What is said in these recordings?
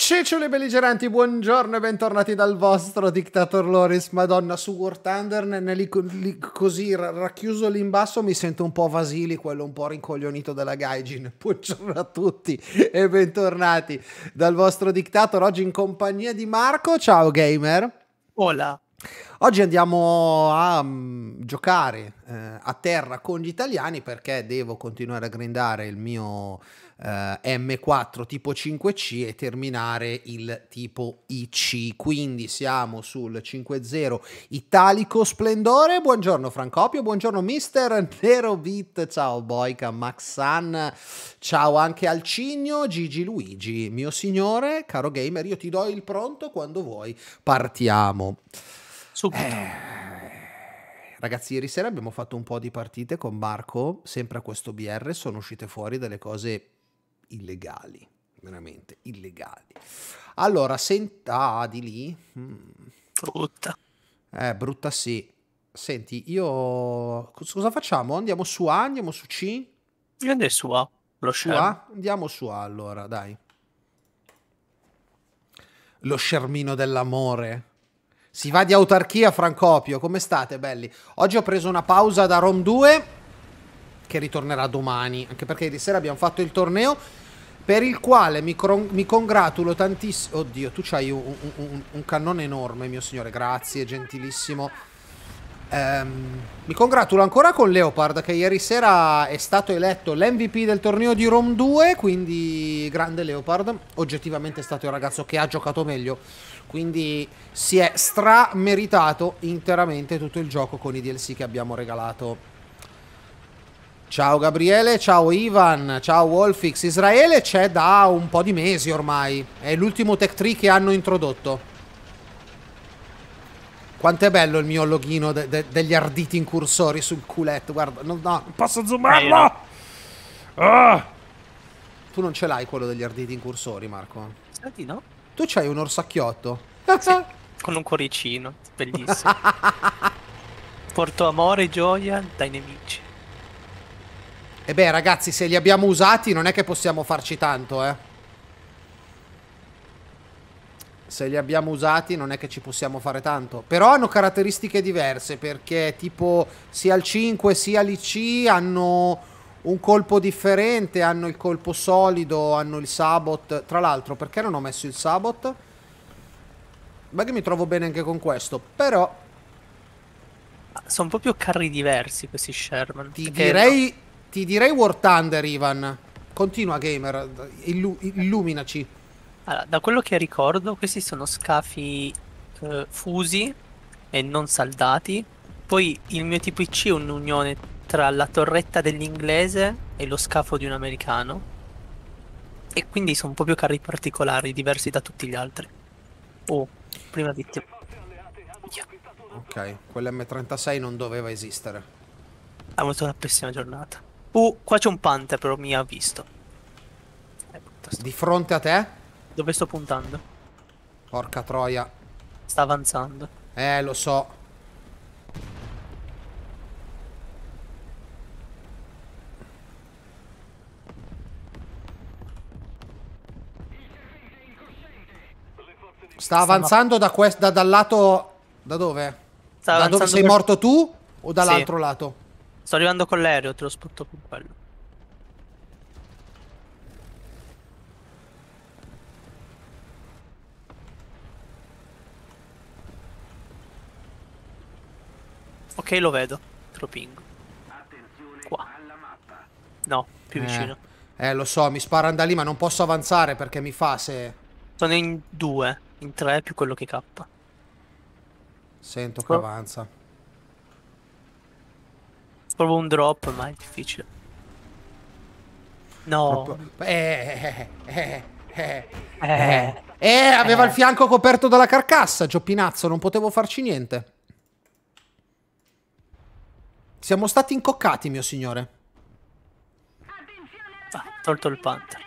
Ciccioli belligeranti, buongiorno e bentornati dal vostro Dictator Loris. Madonna, su War Thunder, così racchiuso lì in basso, mi sento un po' Vasili, quello un po' rincoglionito della Gaijin. Buongiorno a tutti e bentornati dal vostro Dictator, oggi in compagnia di Marco. Ciao gamer. Hola. Oggi andiamo a giocare a terra con gli italiani perché devo continuare a grindare il mio M4 tipo 5C e terminare il tipo IC. Quindi siamo sul 5.0 Italico Splendore. Buongiorno Francopio, buongiorno Mister Nerovit, ciao Boica, Maxan, ciao anche Alcigno, Gigi Luigi, mio signore, caro gamer, io ti do il pronto quando vuoi, partiamo. Ragazzi, ieri sera abbiamo fatto un po' di partite con Marco, sempre a questo BR, sono uscite fuori delle cose illegali, veramente illegali. Allora, di lì... Brutta. Brutta sì. Senti, io... Cosa facciamo? Andiamo su A, andiamo su C? Io andrei su A, lo su schermo. A? Andiamo su A allora, dai. Lo schermino dell'amore. Si va di autarchia, Francopio. Come state, belli? Oggi ho preso una pausa da Rome 2, che ritornerà domani, anche perché ieri sera abbiamo fatto il torneo, per il quale mi congratulo tantissimo. Oddio, tu c'hai un cannone enorme, mio signore. Grazie, gentilissimo. Mi congratulo ancora con Leopard, che ieri sera è stato eletto l'MVP del torneo di Rome 2, quindi grande Leopard. Oggettivamente è stato il ragazzo che ha giocato meglio, quindi si è strameritato interamente tutto il gioco con i DLC che abbiamo regalato. Ciao Gabriele, ciao Ivan, ciao Wolfix. Israele c'è da un po' di mesi ormai, è l'ultimo tech tree che hanno introdotto. Quanto è bello il mio loghino degli arditi incursori sul culetto. Guarda, no, non posso zoomarlo. Tu non ce l'hai quello degli arditi incursori, Marco? Senti, no? Tu c'hai un orsacchiotto. Sì, con un cuoricino, bellissimo. Porto amore e gioia dai nemici. E beh, ragazzi, se li abbiamo usati non è che possiamo farci tanto, eh. Se li abbiamo usati non è che ci possiamo fare tanto. Però hanno caratteristiche diverse, perché tipo sia il 5 sia l'IC hanno un colpo differente, hanno il colpo solido, hanno il sabot. Tra l'altro, perché non ho messo il sabot? Beh, che mi trovo bene anche con questo, però... Sono proprio carri diversi questi Sherman. Ti direi War Thunder, Ivan. Continua, gamer, illuminaci. Allora, da quello che ricordo, questi sono scafi fusi e non saldati. Poi il mio tipo IC è un'unione tra la torretta dell'inglese e lo scafo di un americano. E quindi sono proprio carri particolari, diversi da tutti gli altri. Oh, prima vittima. Ok, quell'M36 non doveva esistere. Ha avuto una pessima giornata. Qua c'è un Panther, però mi ha visto. Di fronte a te? Dove sto puntando? Porca troia. Sta avanzando. Lo so. Sta avanzando dal lato... Da dove? Da dove sei morto tu? O dall'altro lato? Sto arrivando con l'aereo, te lo spotto con quello. Ok, lo vedo. Te lo pingo. Qua. No, più vicino. Lo so, mi sparano da lì, ma non posso avanzare perché mi fa se... Sono in 2, in 3 più quello che cappa. Sento che avanza. Provo un drop, ma è difficile. No. Aveva il fianco coperto dalla carcassa, Gioppinazzo, non potevo farci niente. Siamo stati incoccati, mio signore. Tolto il Panther.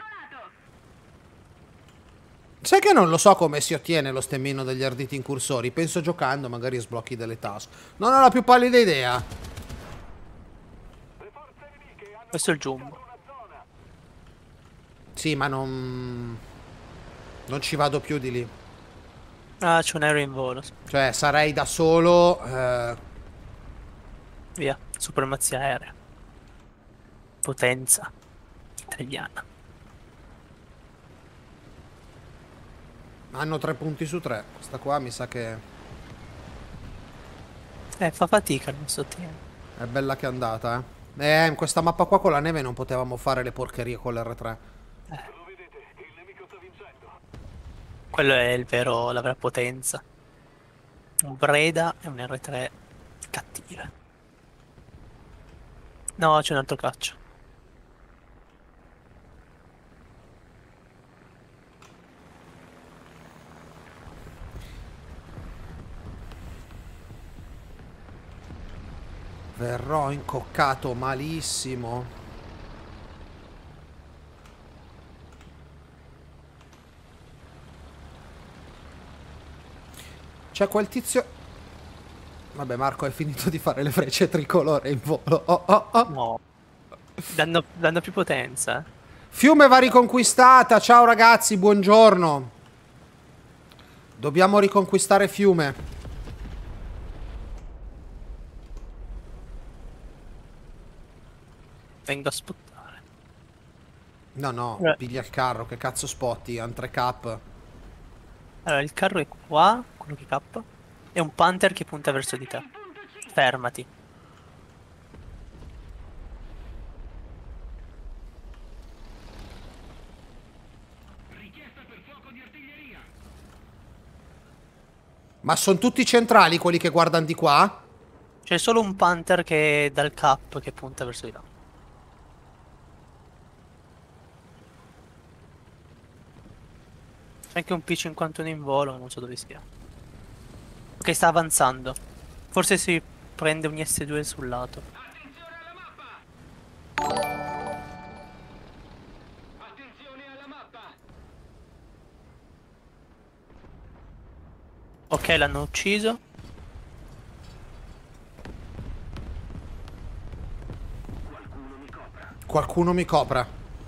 Sai che non lo so come si ottiene lo stemmino degli arditi incursori. Penso giocando, magari sblocchi delle task. Non ho la più pallida idea. Questo è il jumbo. Sì, ma non... Non ci vado più di lì. Ah, c'è un aereo in volo. Cioè, sarei da solo. Via, supremazia aerea. Potenza italiana. Hanno 3 punti su 3. Questa qua mi sa che Fa fatica il nostro team. è bella che è andata, eh. In questa mappa qua con la neve non potevamo fare le porcherie con l'R3. Quello è la vera potenza. Un Breda e un R3 cattive. No, c'è un altro caccia. Verrò incoccato malissimo. C'è quel tizio. Vabbè, Marco, hai finito di fare le frecce tricolore in volo. Oh, oh, oh. No. Danno più potenza. Fiume va riconquistata. Ciao ragazzi, buongiorno. Dobbiamo riconquistare Fiume. Vengo a spottare. No, no, piglia il carro. Che cazzo spotti? Han 3 cap. Allora, il carro è qua, quello che cappa. È un Panther che punta verso di te. Fermati. Ma sono tutti centrali quelli che guardano di qua? C'è solo un Panther che è dal cap che punta verso di là. C'è anche un P51 in volo, non so dove sia. Ok, sta avanzando. Forse si prende un S2 sul lato. Attenzione alla mappa! Ok, l'hanno ucciso. Qualcuno mi copra.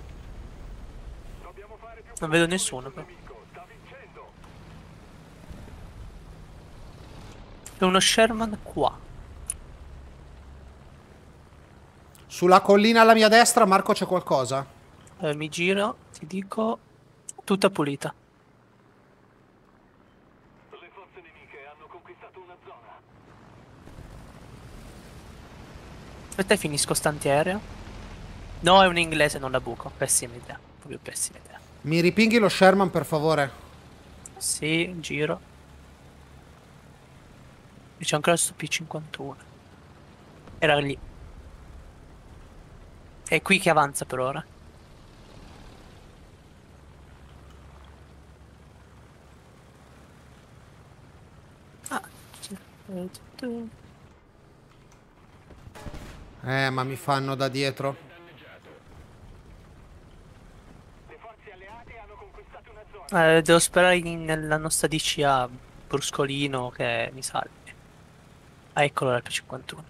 Non vedo nessuno però. C'è uno Sherman qua. Sulla collina alla mia destra, Marco, c'è qualcosa? Mi giro, ti dico, tutta pulita. Le forze nemiche hanno conquistato una zona. Aspetta, finisco st'antiaereo. No, è un inglese, non la buco. Pessima idea, proprio pessima idea. Mi ripinghi lo Sherman, per favore? Sì, giro. E c'è ancora sto P51. Era lì. È qui che avanza per ora. Ah, Ma mi fanno da dietro. Le forze alleate hanno conquistato una zona. devo sperare nella nostra DCA Bruscolino che mi salvi. Ah, eccolo il P51.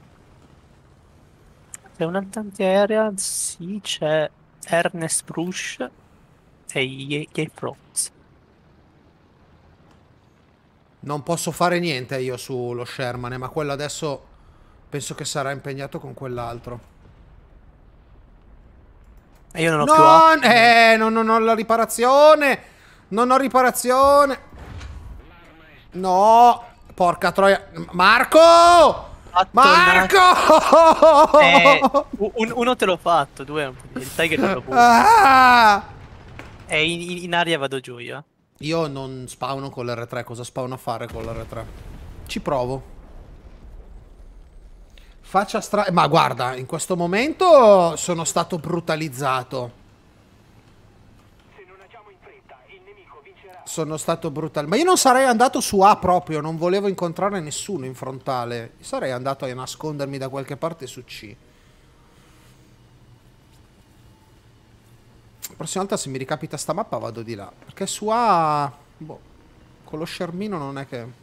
C'è un'antiaerea? Sì, c'è Ernest Brush e Yay Frogs. Non posso fare niente io sullo Sherman, ma quello adesso penso che sarà impegnato con quell'altro. E io non ho più acqua. Non ho la riparazione. Non ho riparazione. No, porca troia. Marco! Marco! Uno te l'ho fatto, due è un po' il Tiger non lo può. E in aria vado giù io. Io non spawno con l'R3. Cosa spawno a fare con l'R3? Ci provo. Faccia ma guarda, in questo momento sono stato brutalizzato. Se non agiamo in fretta, il nemico vincerà. Sono stato brutale. Ma io non sarei andato su A proprio. Non volevo incontrare nessuno in frontale. Sarei andato a nascondermi da qualche parte su C. La prossima volta se mi ricapita sta mappa vado di là. Perché su A... Boh, con lo schermino non è che...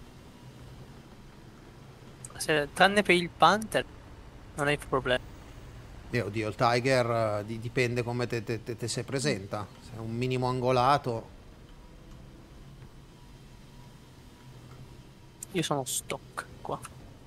Tranne per il Panther non hai problemi. Oddio, il Tiger dipende come te sei presenta. Se è un minimo angolato... Io sono stock qua.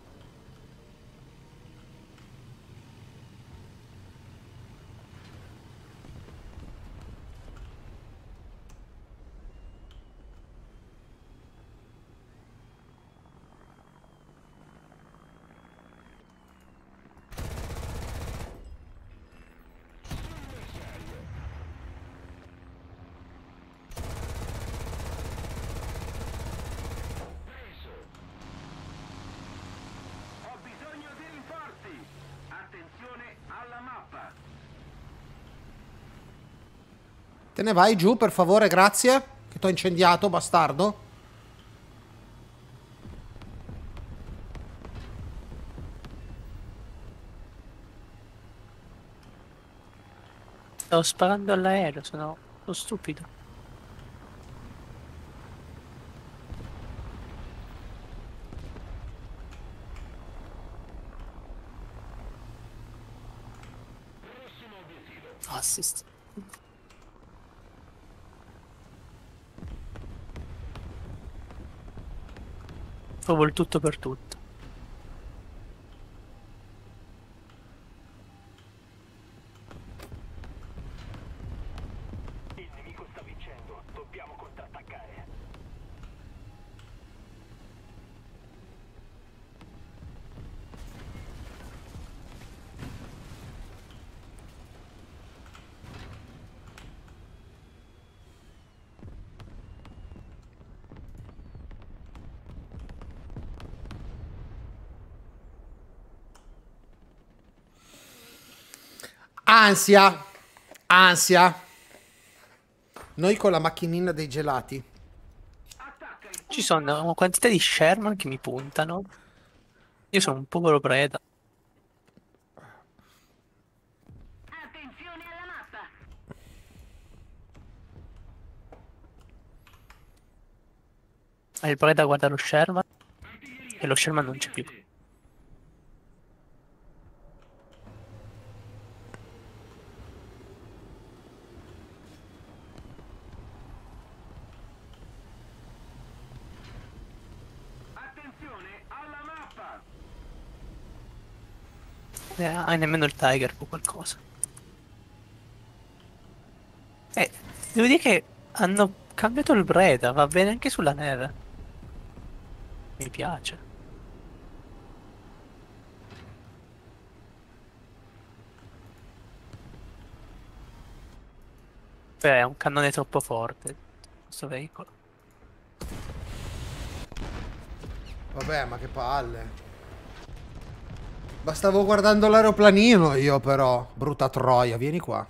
Ho bisogno di rinforzi. Attenzione alla mappa. Te ne vai giù, per favore, grazie. Che t'ho incendiato, bastardo. Stavo sparando all'aereo, sono stupido. Assist. Provo il tutto per tutto. Il nemico sta vincendo. Dobbiamo contrattaccare. Ansia. Ansia. Noi con la macchinina dei gelati. Attacca il Ci sono una quantità di Sherman che mi puntano. Io sono un povero preda. Attenzione alla mappa! Il preda guarda lo Sherman e lo Sherman non c'è più. Attenzione alla mappa. Nemmeno il Tiger può qualcosa. Devo dire che hanno cambiato il Breda, va bene anche sulla neve. Mi piace. Beh, è un cannone troppo forte questo veicolo. Vabbè, ma che palle. Ma stavo guardando l'aeroplanino io, però. Brutta troia, vieni qua.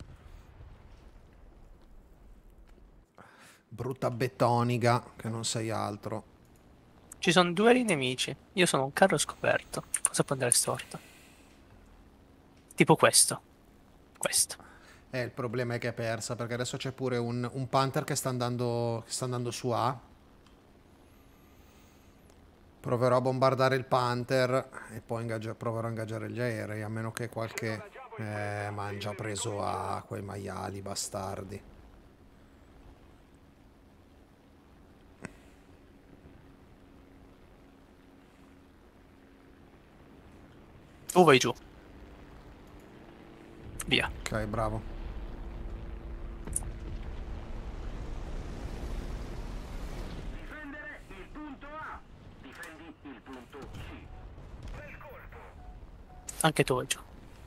Brutta betonica, che non sei altro. Ci sono due nemici. Io sono un carro scoperto. Cosa può andare storto? Tipo questo. Questo. Il problema è che è persa, perché adesso c'è pure un Panther che sta andando su A. Proverò a bombardare il Panther e poi proverò a ingaggiare gli aerei, a meno che qualche... ma hanno già preso A, quei maiali bastardi. Tu vai giù. Via. Ok, bravo. Difendere il punto A. Difendi il punto C. Bel colpo. Anche tu vai giù.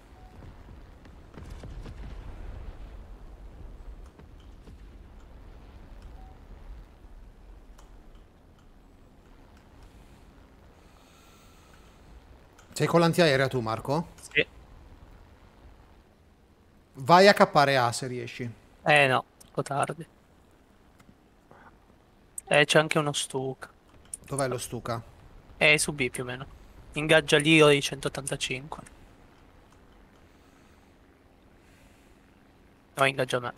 Sei con l'antiaerea tu, Marco? Sì. Vai a cappare A se riesci. No, troppo tardi. C'è anche uno Stuka. Dov'è lo Stuka? Su B più o meno. Ingaggia lì io di 185. No, ingaggia me.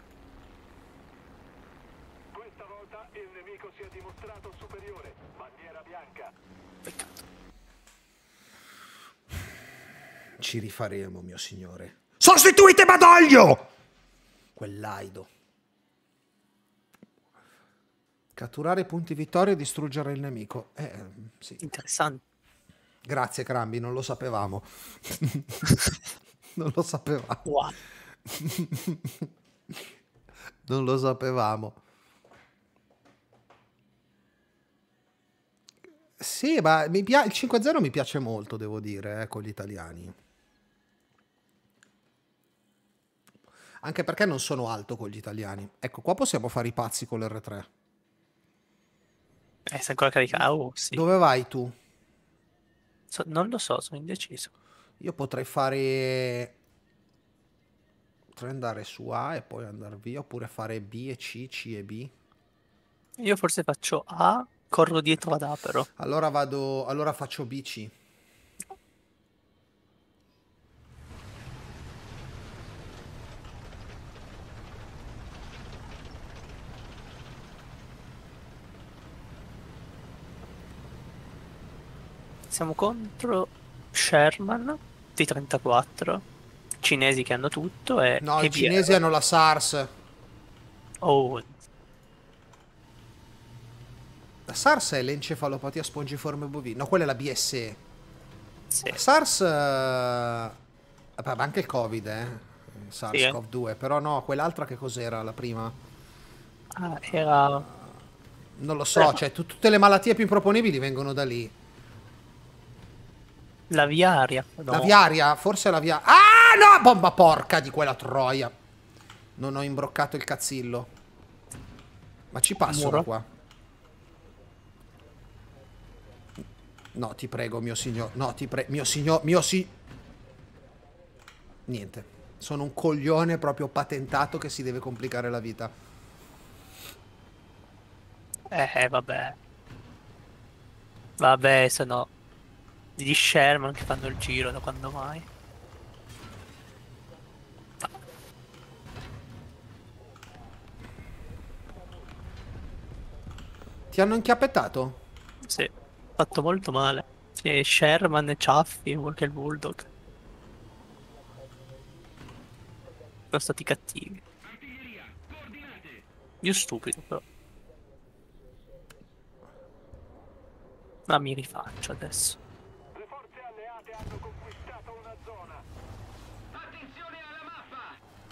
Questa volta il nemico si è dimostrato superiore. Bandiera bianca. Peccato. Ci rifaremo, mio signore. Sostituite Badoglio! Quell'aido. Catturare i punti vittoria e distruggere il nemico. Sì. Interessante. Grazie, Crambi, non lo sapevamo. Non lo sapevamo. Wow. Non lo sapevamo. Sì, ma il 5-0 mi piace molto, devo dire, con gli italiani. Anche perché non sono alto con gli italiani. Ecco, qua possiamo fare i pazzi con l'R3. Sei ancora caricato? Oh, sì. Dove vai tu? Non lo so, sono indeciso. Io potrei fare... Potrei andare su A e poi andare via, oppure fare B e C, C e B. Io forse faccio A, corro dietro ad A però. Allora vado... Allora faccio BC. Siamo contro Sherman T-34, cinesi che hanno tutto No, i e cinesi BR. hanno la SARS. Oh, La SARS è l'encefalopatia spongiforme bovina. No, quella è la BSE. sì, La SARS... Vabbè, ma anche il Covid, sì, SARS-CoV-2. Però no, quell'altra che cos'era la prima? era Non lo so, cioè tutte le malattie più improponibili vengono da lì. la viaria. La No, viaria? Forse la via... Ah, no! Bomba porca di quella troia. Non ho imbroccato il cazzillo. Ma ci passo da muro. qua. No, ti prego, mio signor. No, ti prego, mio signor. Niente. Sono un coglione proprio patentato che si deve complicare la vita. Vabbè. Vabbè, sono gli Sherman che fanno il giro da quando mai. Ti hanno inchiappettato? Sì, fatto molto male. Sì, Sherman, Ciaffi, anche il Bulldog. Sono stati cattivi. Io stupido però. Ma mi rifaccio adesso. Le forze alleate hanno conquistato una zona. Attenzione alla mappa!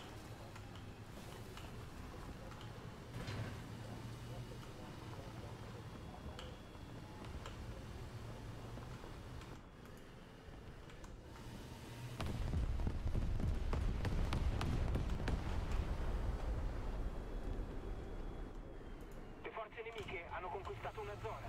Le forze nemiche hanno conquistato una zona.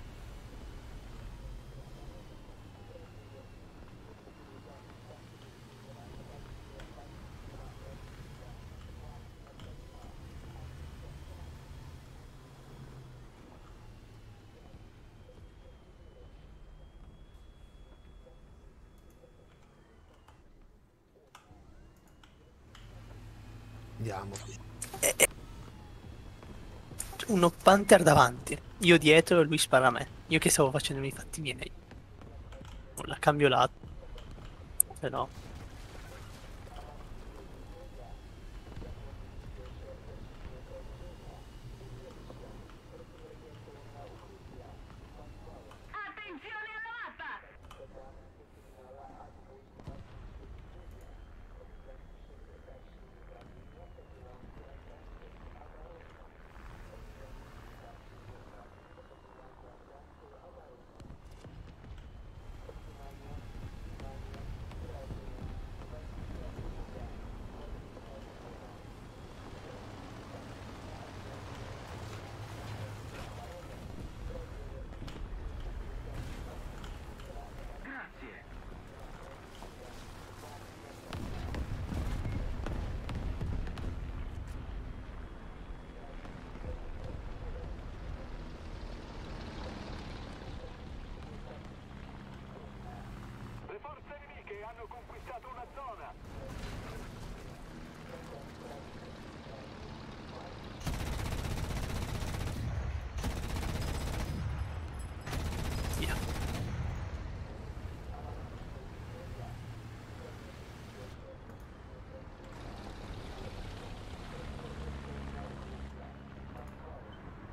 Andiamo. Uno Panther davanti, io dietro e lui spara a me. Io che stavo facendo i fatti miei. La cambio lato. Se no. Attenzione alla mappa! Grazie. Le forze nemiche hanno conquistato una zona. Via.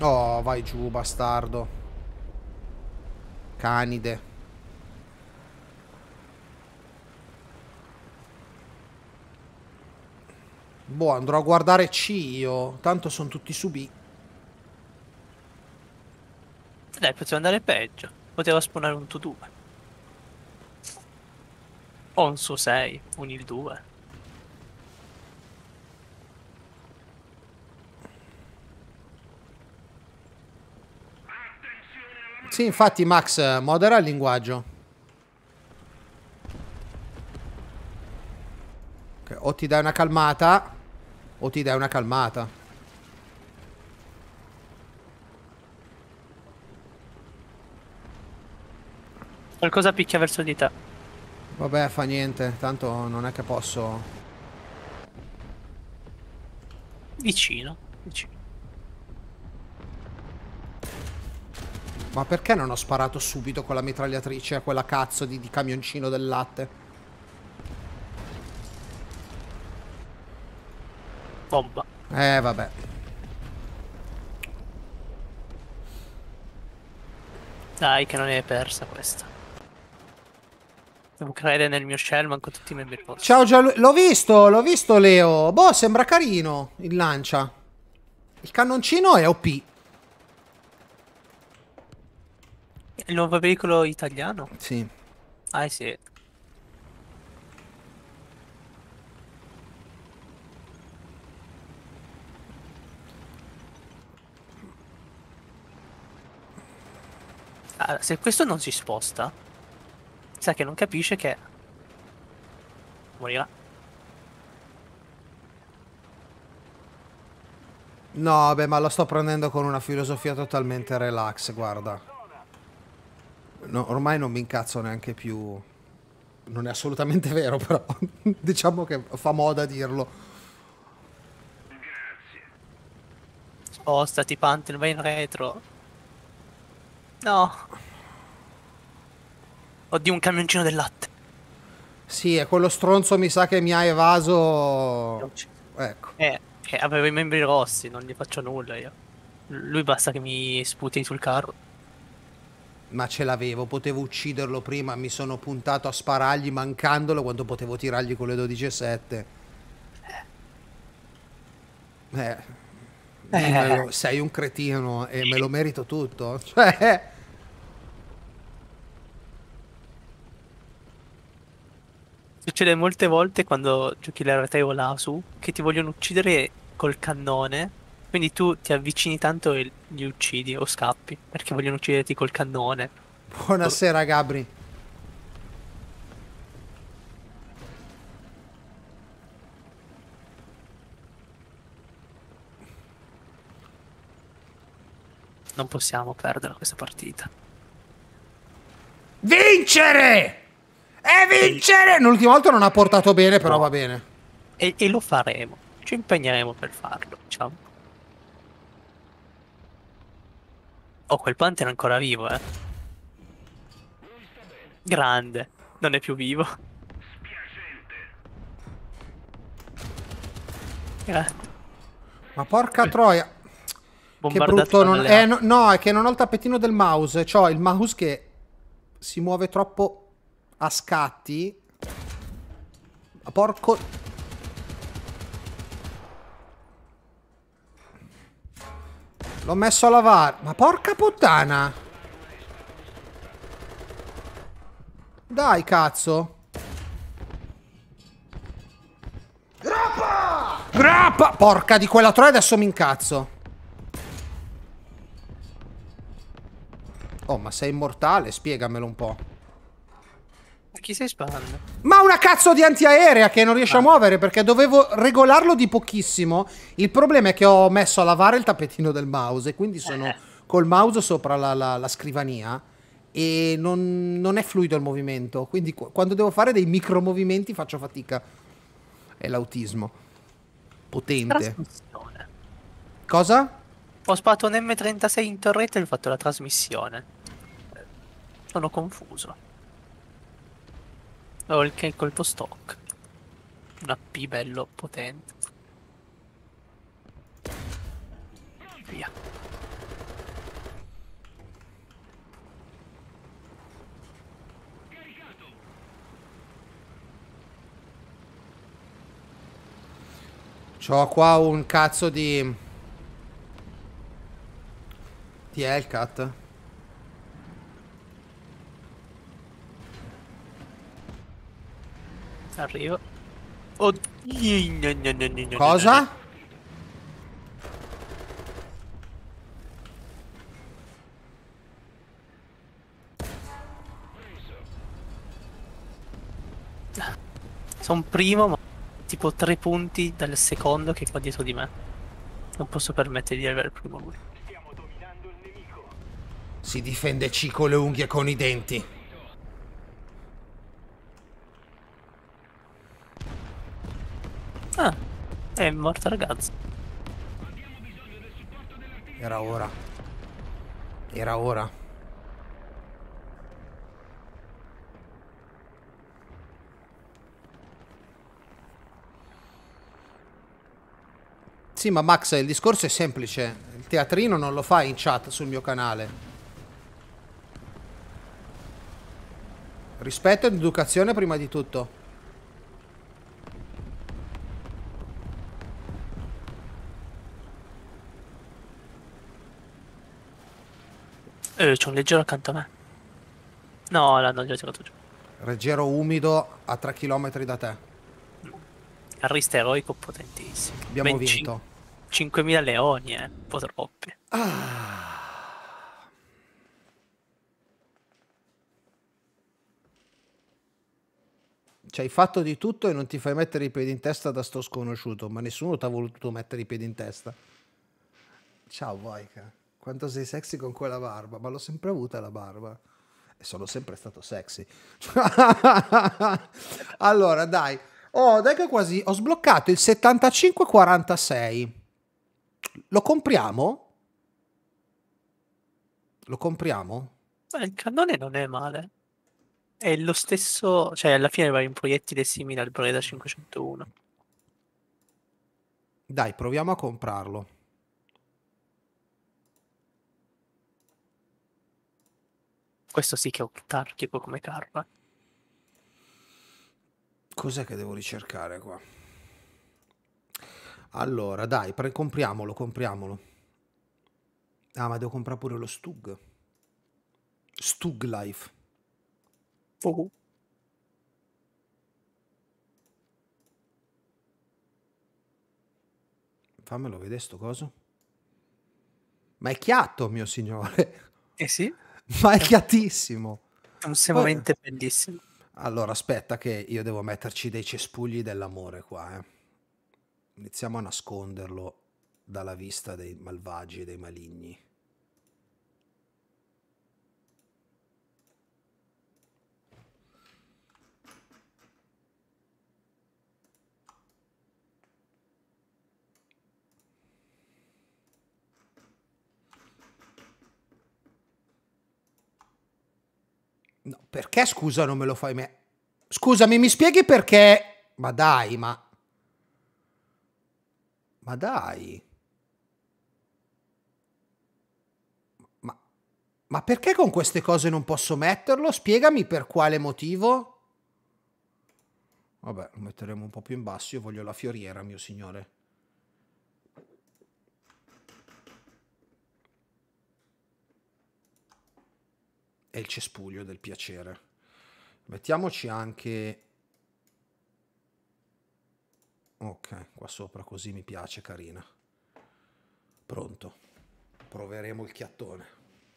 Oh, vai giù, bastardo. Canide. Boh, andrò a guardare C io. Tanto sono tutti su B. Dai, poteva andare peggio. Poteva spawnare un 2. O un su 6, un il 2. Sì, infatti, Max, modera il linguaggio. Ok, o ti dai una calmata, o ti dai una calmata. Qualcosa picchia verso di te. Vabbè, fa niente. Tanto non è che posso... Vicino, vicino. Ma perché non ho sparato subito con la mitragliatrice a quella cazzo di camioncino del latte? Bomba. Vabbè. Dai, che non è persa questa. Devo credere nel mio Shellman con tutti i membri rossi. Ciao l'ho visto Leo. Boh, sembra carino il lancia. Il cannoncino è OP. Il nuovo veicolo italiano? Sì. Ah, sì. Ah, se questo non si sposta, sa che non capisce che morirà. No, beh, ma lo sto prendendo con una filosofia totalmente relax, guarda. No, ormai non mi incazzo neanche più. Non è assolutamente vero, però diciamo che fa moda dirlo. Spostati, Pantheon, vai in retro. No. Oddio, un camioncino del latte. Sì, e quello stronzo mi sa che mi ha evaso. Non ci- Ecco. Avevo i membri rossi, non gli faccio nulla io. Lui basta che mi sputi sul carro. Ma ce l'avevo, potevo ucciderlo prima, mi sono puntato a sparargli mancandolo quando potevo tirargli con le 12,7. Sei un cretino e me lo merito tutto. Cioè... Succede molte volte quando giochi l'RT o l'ASU che ti vogliono uccidere col cannone. Quindi tu ti avvicini tanto e li uccidi o scappi perché vogliono ucciderti col cannone. Buonasera Gabri. Non possiamo perdere questa partita. Vincere! E vincere! L'ultima volta non ha portato bene, però va bene. E lo faremo. Ci impegneremo per farlo, diciamo. Oh, quel Panther è ancora vivo, eh. Grande. Non è più vivo. Grande. Ma porca troia. Che Bombardato brutto. Non... dalle no, no, è che non ho il tappetino del mouse. C'ho il mouse che si muove troppo a scatti. Porco... L'ho messo a lavare. Ma porca puttana. Dai, cazzo. Grappa! Grappa! Porca di quella troia, adesso mi incazzo. Oh, ma sei immortale? Spiegamelo un po'. A chi stai sparando? Ma una cazzo di antiaerea che non riesce a muovere perché dovevo regolarlo di pochissimo. Il problema è che ho messo a lavare il tappetino del mouse e quindi sono col mouse sopra la scrivania e non è fluido il movimento. Quindi quando devo fare dei micromovimenti faccio fatica. È l'autismo. Potente. Trasmissione. Cosa? Ho sparato un M36 in torretta e ho fatto la trasmissione. Sono confuso. Ho il colpo stock. Un AP bello potente. Via. C'ho qua un cazzo di Hellcat. Arrivo. Oddio. Cosa? Sono primo, ma tipo 3 punti dal secondo che è qua dietro di me. Non posso permettere di avere il primo lui. Stiamo dominando il nemico. Si difende C con le unghie e con i denti. Ah, è morto ragazzo. Era ora. Era ora. Sì, ma Max, il discorso è semplice. Il teatrino non lo fai in chat sul mio canale. Rispetto ed educazione prima di tutto. C'è un leggero accanto a me. No, l'hanno già tirato giù. Reggero umido a 3 km da te. Carrista eroico potentissimo. Abbiamo vinto. 5.000 leoni, un po' troppi. Ci hai fatto di tutto e non ti fai mettere i piedi in testa da sto sconosciuto, ma nessuno ti ha voluto mettere i piedi in testa. Ciao Voica, quanto sei sexy con quella barba, ma l'ho sempre avuta la barba e sono sempre stato sexy. Allora, dai. Oh, dai che quasi ho sbloccato il 75-46. Lo compriamo? Lo compriamo? Il cannone non è male. È lo stesso, cioè alla fine va un proiettile simile al Breda 501. Dai, proviamo a comprarlo. Questo sì che è autarchico come carpa. Cos'è che devo ricercare qua? Allora, dai, compriamolo, compriamolo. Ah, ma devo comprare pure lo Stug. Stug Life. Fammelo vedere sto coso. Ma è chiatto, mio signore. Eh sì, Ma è chiattissimo. è un semamente bellissimo. Allora, aspetta che io devo metterci dei cespugli dell'amore qua, eh. Iniziamo a nasconderlo dalla vista dei malvagi e dei maligni. No, perché scusa non me lo fai me? Scusami, mi spieghi perché? Ma dai, ma dai. Ma perché con queste cose non posso metterlo? Spiegami per quale motivo. Vabbè, lo metteremo un po' più in basso. Io voglio la fioriera, mio signore. E il cespuglio del piacere. Mettiamoci anche... Ok, qua sopra così mi piace, carina. Pronto. Proveremo il chiattone.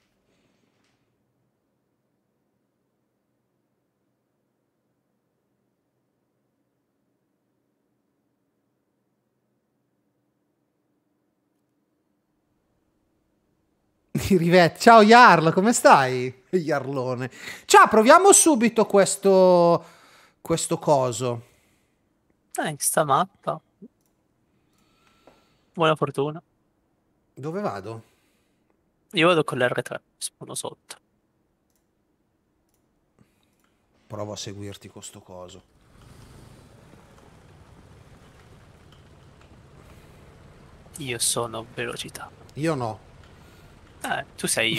Ciao Jarl, come stai? Jarlone. Ciao, proviamo subito questo coso. Sta mappa. Buona fortuna. Dove vado? Io vado con l'R3, spawno sotto. Provo a seguirti con sto coso. Io sono velocità. Io no. Tu sei...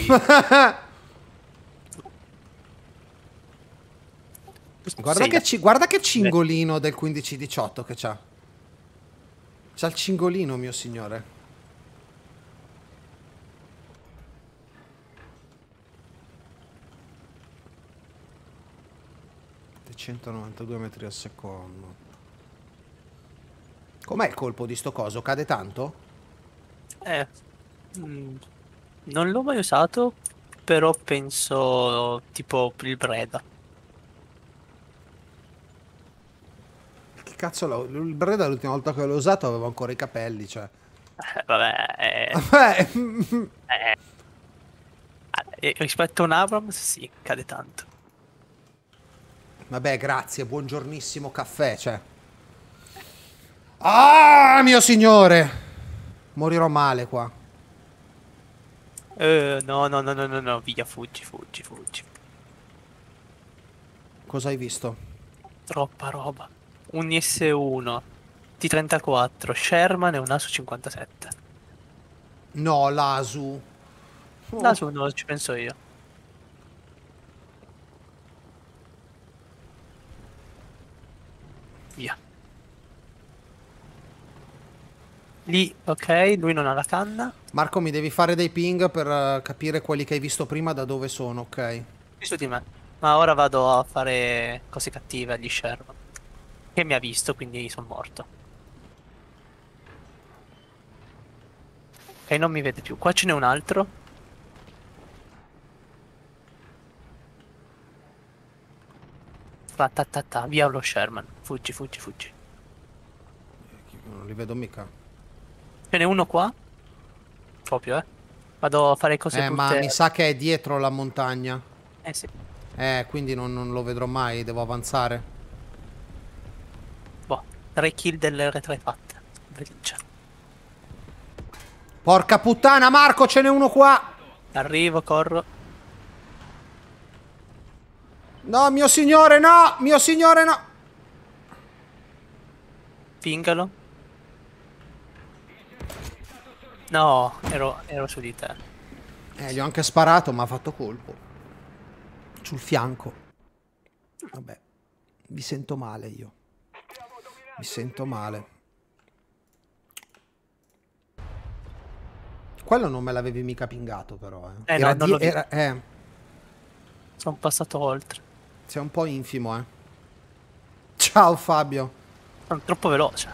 Guarda sei che, guarda che cingolino del 15-18 che c'ha. C'ha il cingolino, mio signore. 192 metri al secondo. Com'è il colpo di sto coso? Cade tanto? Mm, non l'ho mai usato, però penso tipo il Breda. Che cazzo il Breda l'ultima volta che l'ho usato avevo ancora i capelli, cioè. Vabbè, rispetto a un Abrams, sì, cade tanto. Vabbè, grazie, buongiornissimo caffè, cioè. Ah, mio signore! Morirò male qua. No, via, fuggi. Cosa hai visto? Troppa roba. Un IS-1, T-34, Sherman e un ASU 57. No, l'Asu. Oh. L'ASU no, ci penso io. Via. Lì, ok, lui non ha la canna. Marco, mi devi fare dei ping per capire quelli che hai visto prima da dove sono, ok? Qui su di me. Ma ora vado a fare cose cattive agli Sherman. Che mi ha visto, quindi sono morto. Ok, non mi vede più. Qua ce n'è un altro. Via lo Sherman. Fuggi. Non li vedo mica. Ce n'è uno qua. Proprio, eh. Vado a fare cose Ma brutte. mi sa che è dietro la montagna. Sì. Quindi non lo vedrò mai, devo avanzare. Boh, 3 kill delle R3 fatte. Felice. Porca puttana, Marco, ce n'è uno qua! Arrivo, corro. No, mio signore, no! Mio signore, no! Pingalo. No, ero su di te. Gli ho anche sparato, ma ha fatto colpo. Sul fianco. Vabbè, mi sento male io. Mi sento male. Quello non me l'avevi mica pingato, però. No, non lo sono passato oltre. Sei un po' infimo, eh. Ciao, Fabio. Sono troppo veloce.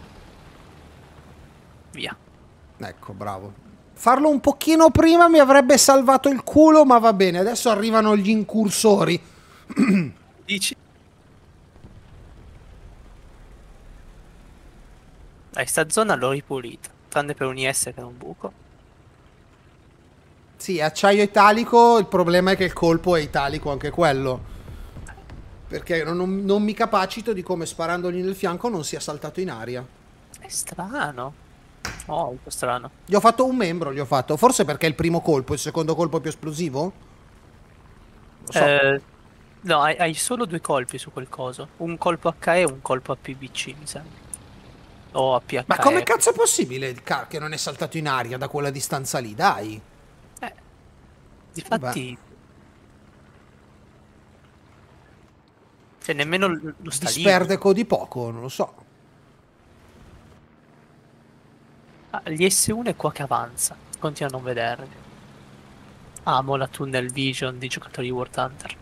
Via. Ecco, bravo. Farlo un pochino prima mi avrebbe salvato il culo, ma va bene. Adesso arrivano gli incursori. Dici? Dai, sta zona l'ho ripulita. Tranne per un IS che è un buco. Sì, acciaio italico. Il problema è che il colpo è italico anche quello. Perché non mi capacito di come sparandogli nel fianco non sia saltato in aria. È strano. Oh, un po' strano. Gli ho fatto un membro, gli ho fatto. Forse perché è il primo colpo, il secondo colpo è più esplosivo? Lo so. No, hai solo 2 colpi su quel coso. Un colpo HE e un colpo a PVC, mi sembra. O a PHE. Ma come cazzo è possibile il car che non è saltato in aria da quella distanza lì? Dai. Difatti... Cioè, nemmeno lo sta lì. Disperdeco di poco, non lo so. Gli S1 è qua che avanza. Continua a non vederli. Amo la tunnel vision di giocatori di War Thunder.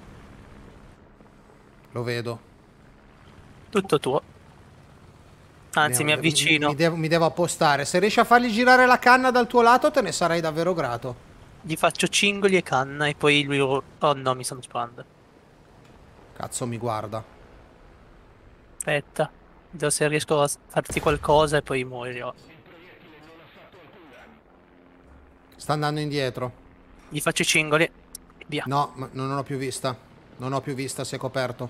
Lo vedo. Tutto tuo. Anzi, mi avvicino. Mi devo appostare. Se riesci a fargli girare la canna dal tuo lato, te ne sarei davvero grato. Gli faccio cingoli e canna e poi lui... Oh no, mi stanno sparando. Cazzo, mi guarda. Aspetta. Vedo se riesco a farti qualcosa e poi muoio. Sta andando indietro. Gli faccio i cingoli. Via. No, ma non ho più vista. Non ho più vista, si è coperto.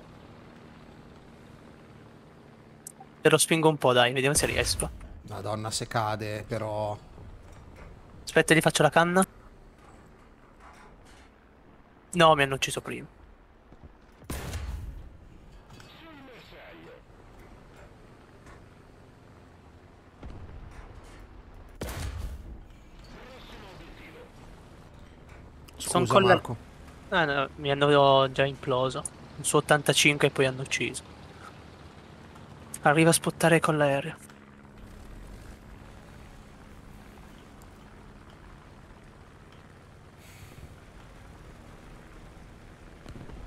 Te lo spingo un po', dai, vediamo se riesco. Madonna, se cade, però... Aspetta, gli faccio la canna. No, mi hanno ucciso prima. Scusa, Marco. No, mi hanno già imploso. Su 85 e poi hanno ucciso. Arriva a spottare con l'aereo.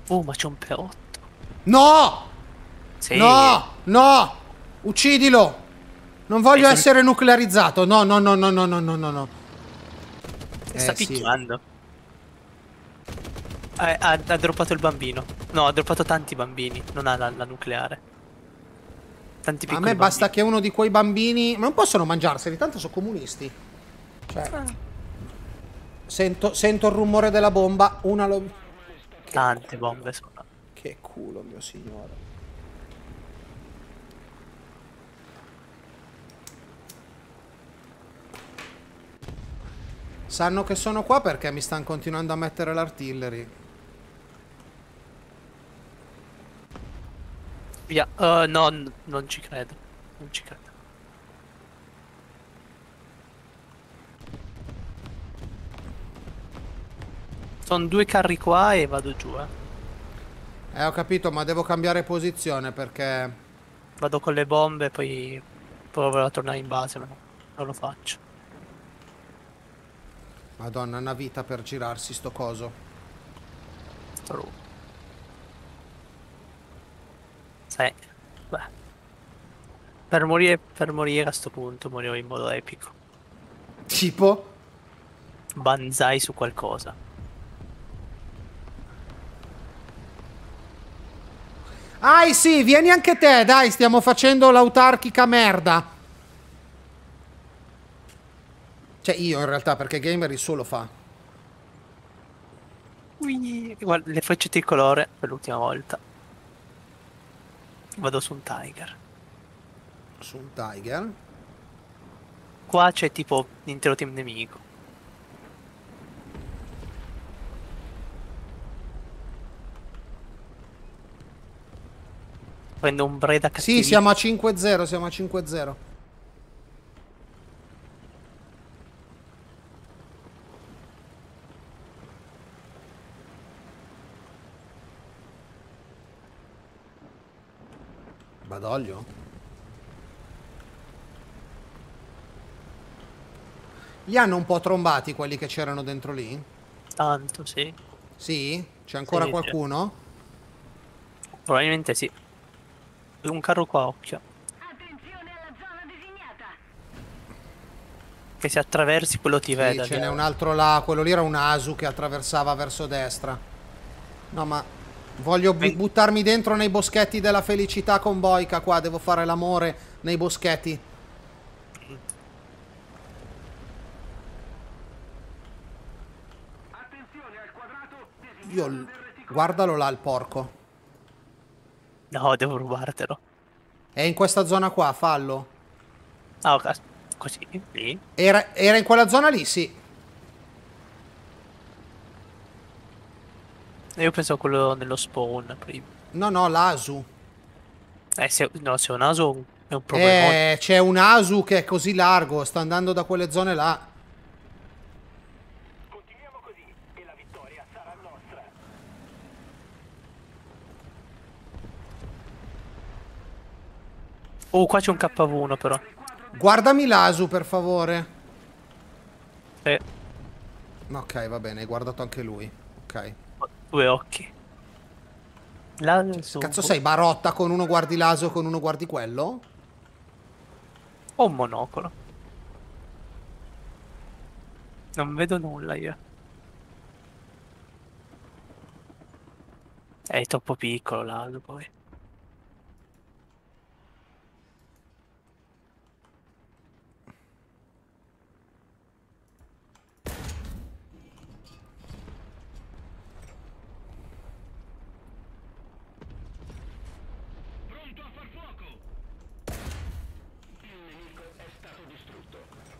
Ma c'è un P8. No! Sì. No! No! Uccidilo! Non voglio essere nuclearizzato. No, no, no, no, no, no, no, no. Sta Sì. picchiando. Ha droppato il bambino. No, ha droppato tanti bambini. Non ha la nucleare. Tanti A piccoli me basta bambini. che uno di quei bambini... Ma non possono mangiarseli, tanto sono comunisti. Cioè... Sento il rumore della bomba. Una lo... Tante bombe sono. Che culo, mio signore. Sanno che sono qua perché mi stanno continuando a mettere l'artillery. Via. No, non ci credo. Non ci credo. Sono 2 carri qua e vado giù, Ho capito, ma devo cambiare posizione perché... Vado con le bombe, poi proverò a tornare in base, ma non lo faccio. Madonna, una vita per girarsi sto coso. True. Sai, beh. Per morire a sto punto morirò in modo epico. Tipo? Banzai su qualcosa. Ah, sì, vieni anche te, dai, stiamo facendo l'autarchica merda. Cioè io in realtà, perché Gamer il suo lo fa. Guarda, le frecce tricolore per l'ultima volta. Vado su un Tiger. Su un Tiger. Qua c'è tipo l'intero team nemico. Prendo un Breda Sì, cattivissimo. siamo a 5-0, siamo a 5-0. Badoglio? Li hanno un po' trombati quelli che c'erano dentro lì? Tanto, sì. Sì? C'è ancora Sì, sì. qualcuno? Probabilmente sì. Un carro qua, occhio. Attenzione alla zona designata. Che se attraversi quello ti Sì, veda. ce n'è un altro là. Quello lì era un Asu che attraversava verso destra. No, ma voglio buttarmi dentro nei boschetti della felicità con Boica qua. Devo fare l'amore nei boschetti. Attenzione al quadrato Io... Guardalo là il porco. No, devo rubartelo. È in questa zona qua, fallo. Ah, ok. Così, lì. Era in quella zona lì, sì. Io penso a quello nello spawn prima. No, no, l'Asu. No, se ho un naso è un problema. C'è un Asu che è così largo. Sta andando da quelle zone là. Continuiamo così e la vittoria sarà nostra. Oh, qua c'è un KV1 però. Guardami l'Asu, per favore. Eh, Ok, va bene, hai guardato anche lui. Ok. ho 2 occhi. Là su... Cazzo sei barotta con uno guardi l'Asu e con uno guardi quello? Ho un monocolo. Non vedo nulla io. È troppo piccolo là, poi. Pronto a far fuoco. Il nemico è stato distrutto.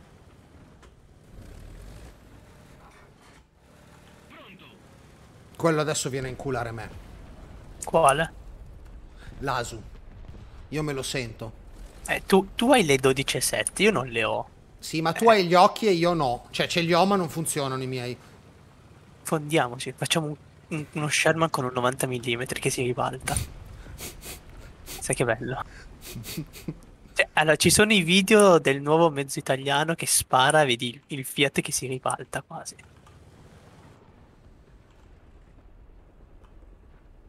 Pronto. Quello adesso viene a inculare me. Quale? L'Asu. Io me lo sento. Tu hai le 12,7, io non le ho. Sì, ma tu hai gli occhi e io no. Cioè, ce li ho ma non funzionano i miei. Fondiamoci, facciamo uno Sherman con un 90 mm che si ribalta. Sai che bello. Cioè, allora, ci sono i video del nuovo mezzo italiano che spara, vedi il Fiat che si ribalta quasi.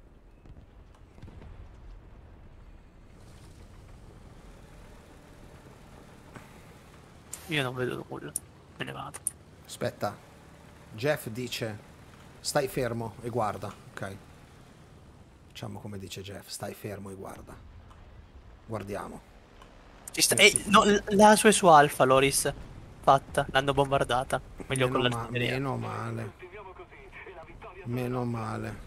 Io non vedo nulla. Me ne vado. Aspetta. Jeff dice: stai fermo e guarda. Ok. Facciamo come dice Jeff: stai fermo e guarda. Guardiamo. No, la sua è su Alfa, Loris. Fatta. L'hanno bombardata. Meglio con l'artiglieria. Meno male. Meno male.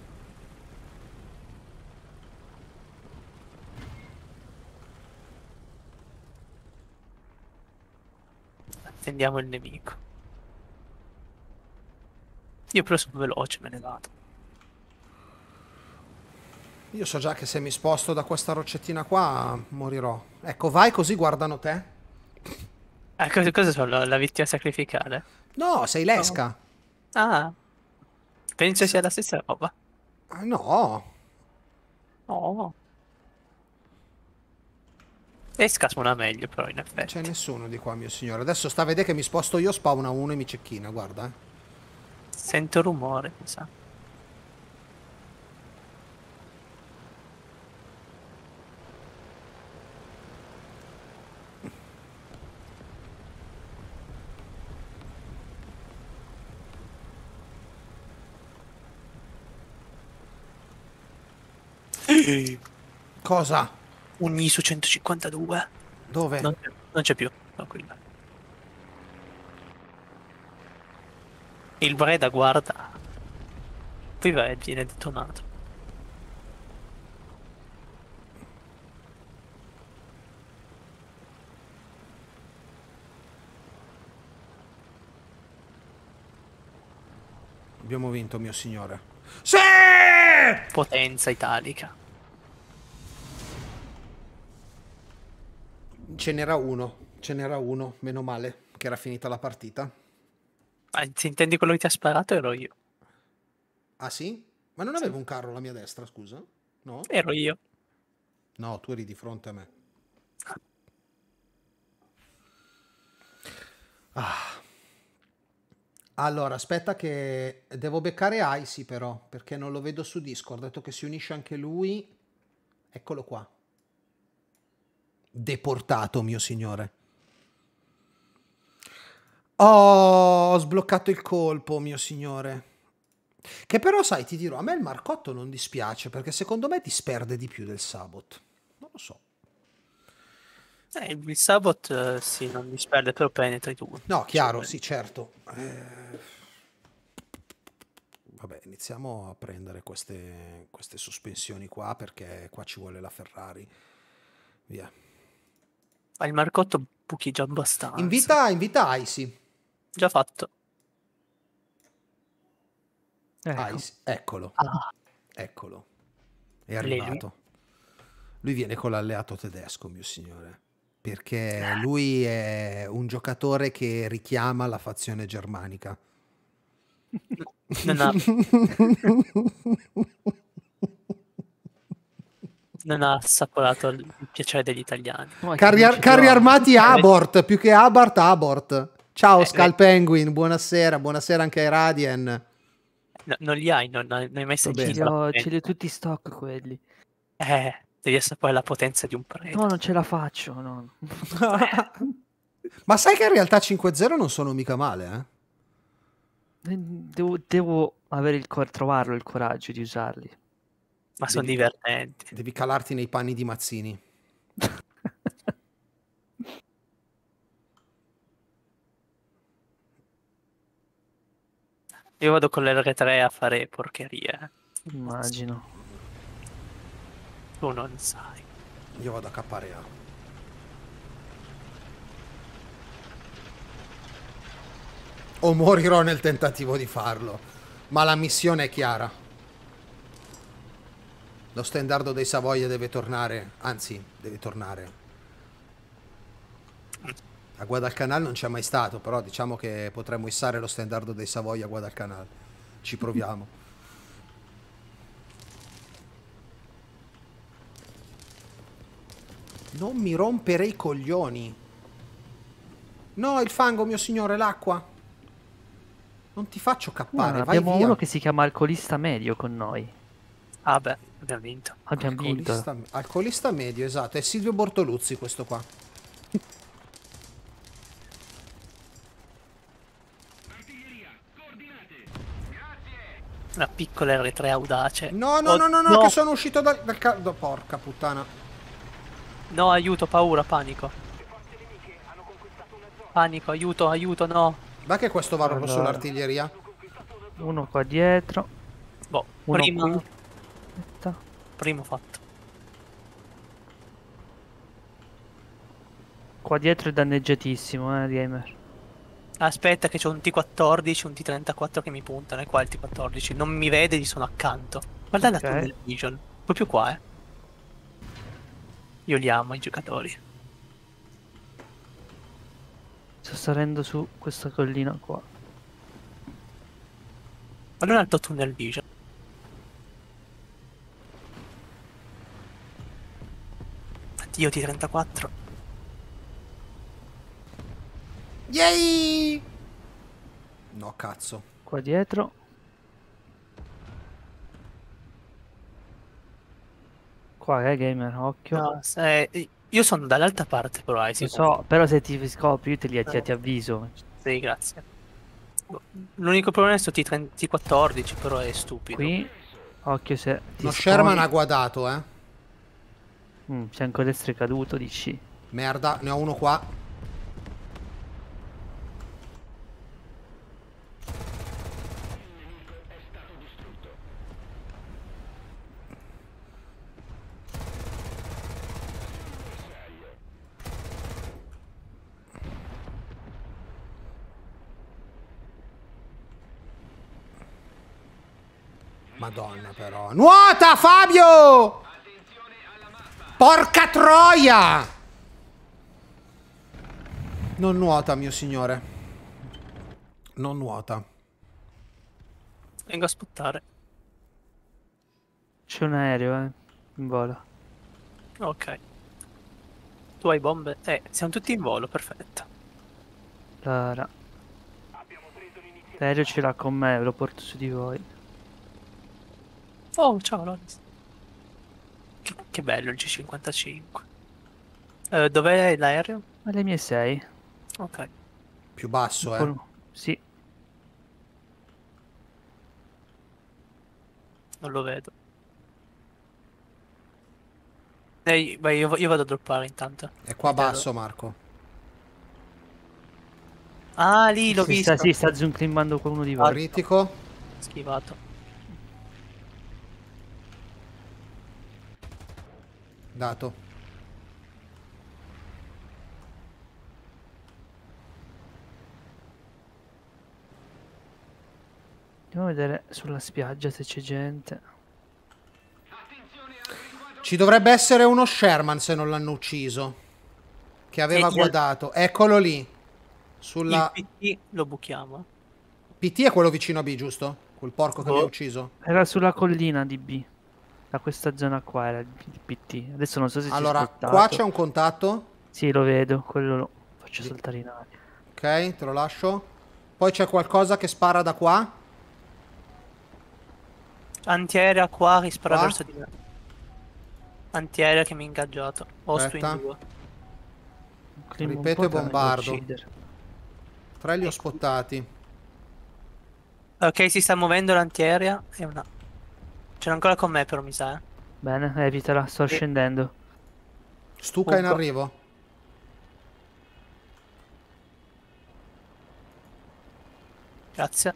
Attendiamo il nemico. Io però sono veloce, me ne vado. Io so già che se mi sposto da questa roccettina qua morirò. Ecco, vai così guardano te. Cosa sono? La vittima sacrificale? No, sei l'esca. Ah, penso sia la stessa roba. Ah, no. Oh. Esca suona meglio però in Non effetti. c'è nessuno di qua, mio signore. Adesso sta a vedere che mi sposto io, spawna uno e mi cecchina, guarda. Sento rumore, mi sa. Cosa? Un ISO 152. Dove? Non c'è più, tranquilla. Il Breda guarda. Poi va e viene detonato. Abbiamo vinto, mio signore. Sì! Potenza italica. Ce n'era uno, meno male che era finita la partita. Ah, se intendi quello che ti ha sparato ero io. Ah sì? Ma non avevo un carro alla mia destra, scusa? No? Ero io. No, tu eri di fronte a me. Ah. Allora, aspetta che devo beccare Icy però, perché non lo vedo su Discord. Ha detto che si unisce anche lui. Eccolo qua. Deportato, mio signore. Oh, ho sbloccato il colpo, mio signore. Che però, sai, ti dirò, a me il Marcotto non dispiace, perché secondo me disperde di più del Sabot. Non lo so. Il Sabot sì, non disperde, però penetra i due. No, chiaro, sì, certo. Vabbè, iniziamo a prendere queste sospensioni qua, perché qua ci vuole la Ferrari. Via. Ma il Marcotto buchi già abbastanza. Invita Icy. Già fatto. Ecco. Icy. Eccolo. Ah, Eccolo. È arrivato. Lui viene con l'alleato tedesco, mio signore. Perché lui è un giocatore che richiama la fazione germanica. non ha, non ha assaporato il piacere degli italiani. Ma che Carri non ce l'ho. armati Abort, più che Abart, Abort. Ciao Skull beh. Penguin, buonasera, buonasera anche ai Radien. No, non li hai, non hai mai Sto sentito bene. la Ce potenza. li ho tutti stock quelli. Devi assaporare la potenza di un prete. No, non ce la faccio. No. Ma sai che in realtà 5-0 non sono mica male, eh? Devo avere trovarlo il coraggio di usarli. Ma sono divertenti. Devi calarti nei panni di Mazzini. Io vado con l'R3 a fare porcherie. Immagino. Tu non sai. Io vado a cappare A. O morirò nel tentativo di farlo. Ma la missione è chiara. Lo stendardo dei Savoia deve tornare. Anzi, deve tornare. A Guadalcanal non c'è mai stato, però diciamo che potremmo issare lo stendardo dei Savoia a Guadalcanal. Ci proviamo. Non mi rompere i coglioni. No, il fango, mio signore, l'acqua. Non ti faccio cappare, vai abbiamo via. uno che si chiama Alcolista Medio con noi. Ah beh, abbiamo vinto. Abbiamo vinto. Alcolista medio, esatto. È Silvio Bortoluzzi questo qua. Una piccola R3 audace. No, no, Oh, no, no, no, che sono uscito dal porca puttana. No, aiuto, paura, panico. Panico, aiuto, aiuto, no. Va che questo va proprio Allora. sull'artiglieria. Uno qua dietro. Boh, Uno prima, qui. Aspetta. primo fatto. Qua dietro è danneggiatissimo, gamer. Aspetta che c'è un T14, un T34 che mi puntano. E qua il T14. Non mi vede, gli sono accanto. Guarda la Ok. tunnel vision. Proprio qua, eh. Io li amo i giocatori. Sto salendo su questa collina qua. Guarda un altro tunnel vision. Addio T34. Yay! No, cazzo. Qua dietro. Qua, gamer, occhio. No, io sono dall'altra parte però, hai Lo sicuro. so, però se ti scopri io ti avviso. Sì, grazie. L'unico problema è sto T14, però è stupido. Qui, occhio se ti No, Sherman ha sponi. guadato, eh. Fianco destro è caduto, dici. Merda, ne ho uno qua. Madonna però. Nuota, Fabio! Porca troia! Non nuota, mio signore. Non nuota. Vengo a sputtare. C'è un aereo, in volo. Ok. Tu hai bombe? Siamo tutti in volo, perfetto. Allora. L'aereo ce l'ha con me, lo porto su di voi. Oh, ciao Loris. Che bello il G55. Dov'è l'aereo? Ma le mie 6. Ok. Più basso, eh. Sì. Non lo vedo. Vai, io vado a droppare intanto. È qua Mi terrò. basso, Marco. Ah, lì l'ho Sì, visto. sta zoom climbando con uno di voi. Critico. Schivato. Dato. Andiamo a vedere sulla spiaggia se c'è gente. Ci dovrebbe essere uno Sherman se non l'hanno ucciso. Che aveva guadato. Eccolo lì. Sulla... Il PT lo buchiamo. PT è quello vicino a B, giusto? Quel porco che mi ha ucciso. Era sulla collina di B. Da questa zona qua era il PT. Adesso non so se si è Allora, spostato. qua c'è un contatto. Sì, lo vedo. Quello lo faccio saltare in aria. Ok, te lo lascio. Poi c'è qualcosa che spara da qua. Antiaerea qua che spara Qua? verso di me. Antiaerea che mi ha ingaggiato. Osto in Aspetta. due. Climbo un Ripeto po' e che vengo a bombardo. uccidere. 3 li ho spottati. Ok, si sta muovendo l'antiaerea. E una... C'era ancora con me però mi sa. Bene, evitala, sto scendendo. Stuca in arrivo. Grazie.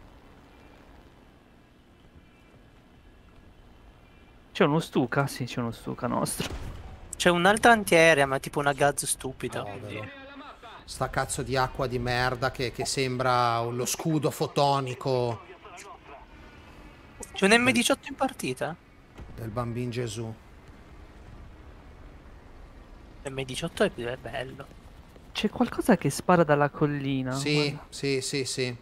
C'è uno Stuka? Sì, c'è uno Stuka nostro. C'è un'altra antiaerea ma tipo una Gaz stupida. Povero. Sta cazzo di acqua di merda che sembra lo scudo fotonico C'è un M18 in partita? del bambino Gesù. M18 è bello. C'è qualcosa che spara dalla collina. Sì, guarda. sì.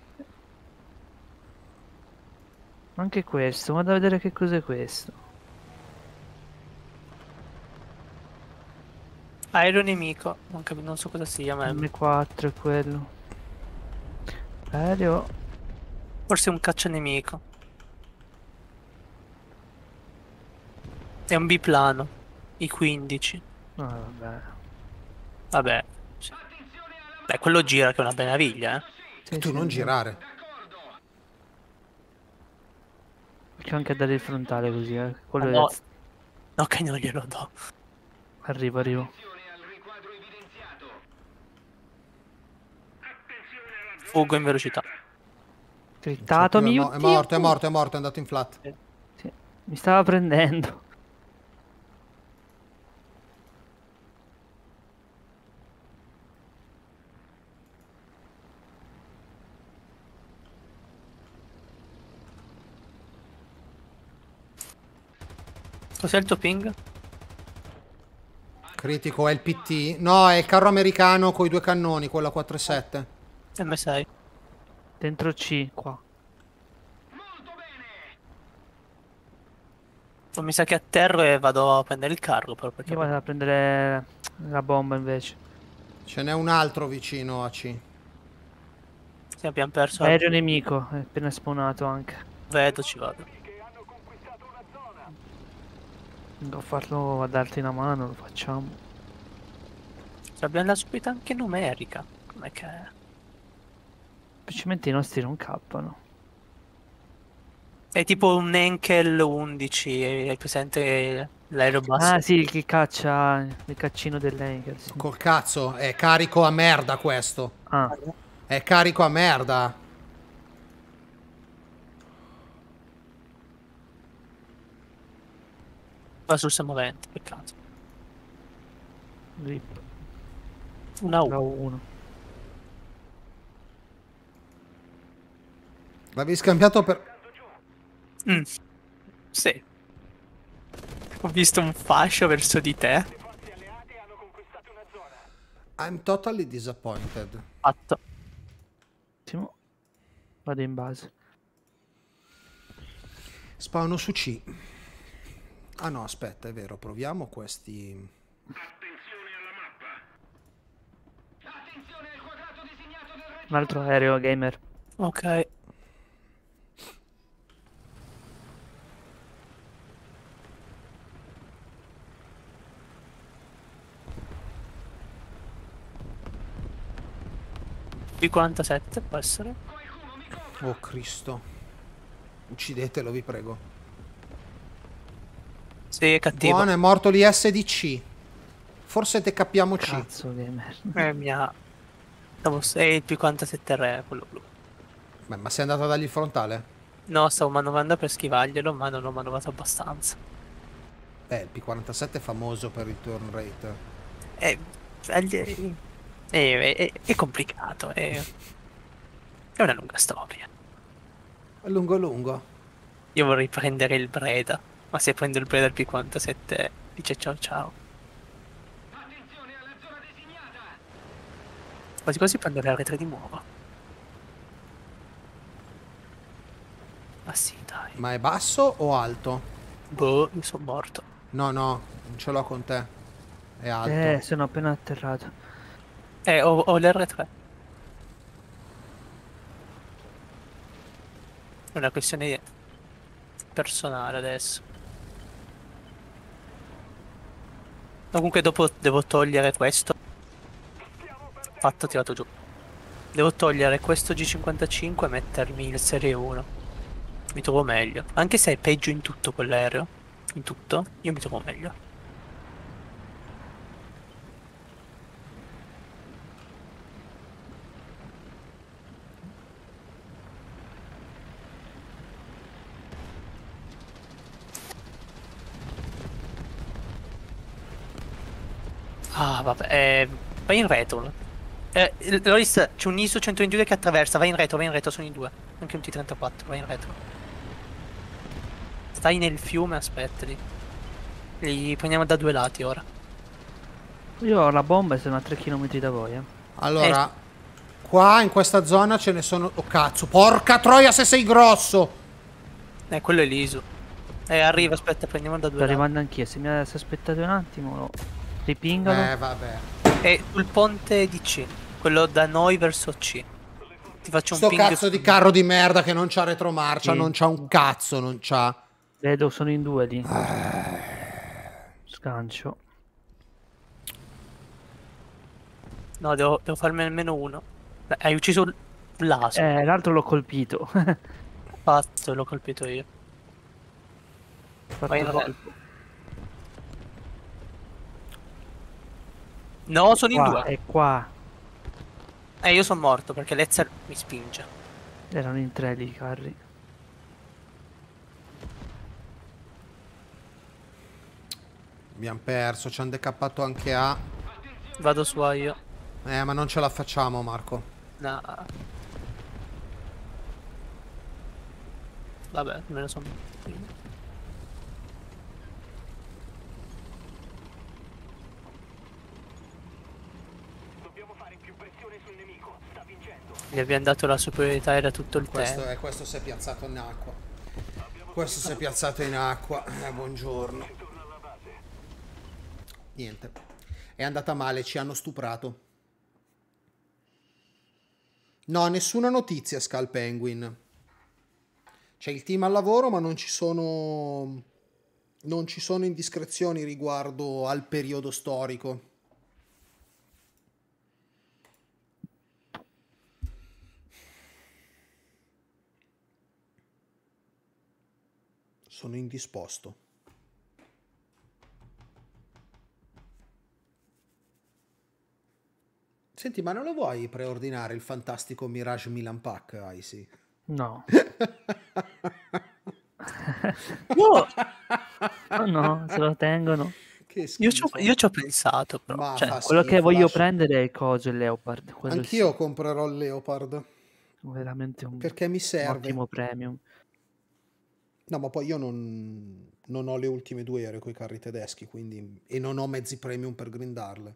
Anche questo, vado a vedere che cos'è questo. Aereo nemico. Non so cosa sia, ma M4 è quello. Aereo. forse un caccia nemico. È un biplano. I 15. Ah, vabbè. Vabbè. Beh, quello gira che è una meraviglia, eh. Sì, Tu sì, non no. girare. Perché anche a dare il frontale così, quello Ah, è... no. No, che non glielo do. Arrivo, arrivo. Attenzione al riquadro evidenziato. Attenzione alla zona Fuggo in velocità. Crittatomi, È morto, è morto, è morto, è andato in flat. Sì, mi stava prendendo. Cos'è il tuo ping? Critico, è il PT? No, è il carro americano con i 2 cannoni, quello a 4,7. M6. Dentro C, qua. molto bene. Non mi sa che atterro e vado a prendere il carro però perché Io vado a prendere la bomba invece. Ce n'è un altro vicino a C. sì, abbiamo perso. Aereo nemico, è appena spawnato anche. Vedo, ci vado. Che hanno conquistato una zona. Devo farlo a darti una mano, lo facciamo. Cioè, abbiamo la subita anche numerica. Com'è che è? Semplicemente i nostri non cappano. È tipo un Henkel 11, hai presente l'aereo basso? Ah sì, il che caccia, il caccino dell'Anker, sì. Col cazzo, è carico a merda questo. Ah, È carico a merda. Va sul semovente, peccato. rip. Una U. La 1. L'avevi scambiato per... Mm. Sì. Ho visto un fascio verso di te. Le forze alleate hanno conquistato una zona. I'm totally disappointed. Fatto. Attimo. Vado in base. Spawno su C. Ah no, aspetta, è vero, proviamo questi... Attenzione alla mappa. Attenzione al quadrato disegnato del Un altro aereo gamer. Ok. B47 può essere. Oh Cristo. Uccidetelo, vi prego. Sì, è cattivo. Buono, è morto l'ISDC. Forse te capiamo C. Cazzo gamer. Mia. Stavo è il P47 re, quello blu. Beh, ma sei andato a dargli il frontale? No, stavo manovrando per schivarglielo, ma non ho manovrato abbastanza. Beh, il P47 è famoso per il turn rate. È, è complicato, è una lunga storia. È lungo lungo. Io vorrei prendere il Breda, ma se prendo il Breda il P47 dice ciao ciao. Attenzione alla zona designata. Quasi quasi prendo le R3 di nuovo. Ma sì, dai. Ma è basso o alto? Boh, io sono morto. No, no, non ce l'ho con te. È alto. Sono appena atterrato. Ho l'R3. È una questione personale adesso. Comunque dopo devo togliere questo. Fatto, tirato giù. Devo togliere questo G55 e mettermi il Serie 1. Mi trovo meglio. Anche se è peggio in tutto quell'aereo. In tutto, io mi trovo meglio. Ah, vabbè. Vai in retro. Loris, c'è un ISO 122 che attraversa. Vai in retro, sono in due. Anche un T34, vai in retro. Stai nel fiume, aspettali. Li prendiamo da due lati ora. Io ho la bomba e sono a 3 km da voi, Allora, qua in questa zona ce ne sono... Oh cazzo, porca troia se sei grosso! Quello è l'ISO. Arriva, aspetta, prendiamo da due Sto lati. arrivando anch'io, se aspettate un attimo lo ripingalo. Vabbè. È sul ponte di C. Quello da noi verso C. Ti faccio un Sto ping. cazzo di carro di merda che non c'ha retromarcia, Sì. non c'ha un cazzo, non c'ha... Vedo, sono in due lì. Sgancio. No, devo farmi almeno uno. Hai ucciso l'ASO. L'altro l'ho colpito. Fatto, l'ho colpito io. Vai in Fatto re. colpo. No, sono in Qua, due. è qua. Io sono morto perché Letzer mi spinge. Erano in 3 lì i carri. Abbiamo perso, ci hanno decappato anche A. Vado su A io. Ma non ce la facciamo, Marco. No. Vabbè, me ne sono. Dobbiamo fare più pressione sul nemico. Sta vincendo. Gli abbiamo dato la superiorità era tutto il tempo. Questo si è piazzato in acqua. Questo si è piazzato in acqua. Buongiorno. Torna alla base. Niente. È andata male, ci hanno stuprato. No, nessuna notizia, Skull Penguin. C'è il team al lavoro, ma non ci sono indiscrezioni riguardo al periodo storico. Sono indisposto. Senti, ma non lo vuoi preordinare il fantastico Mirage Milan Pack, Icy? No. No, Oh no, se lo tengono. Che io schifo. ci ho pensato, però. Ma Cioè, fa Quello che schifo, voglio lascia- prendere è il coso, il Leopard. Quello Anch'io comprerò il Leopard, sì, veramente un perché mi serve. ottimo premium. No, ma poi io non ho le ultime 2 ere con i carri tedeschi, quindi... E non ho mezzi premium per grindarle.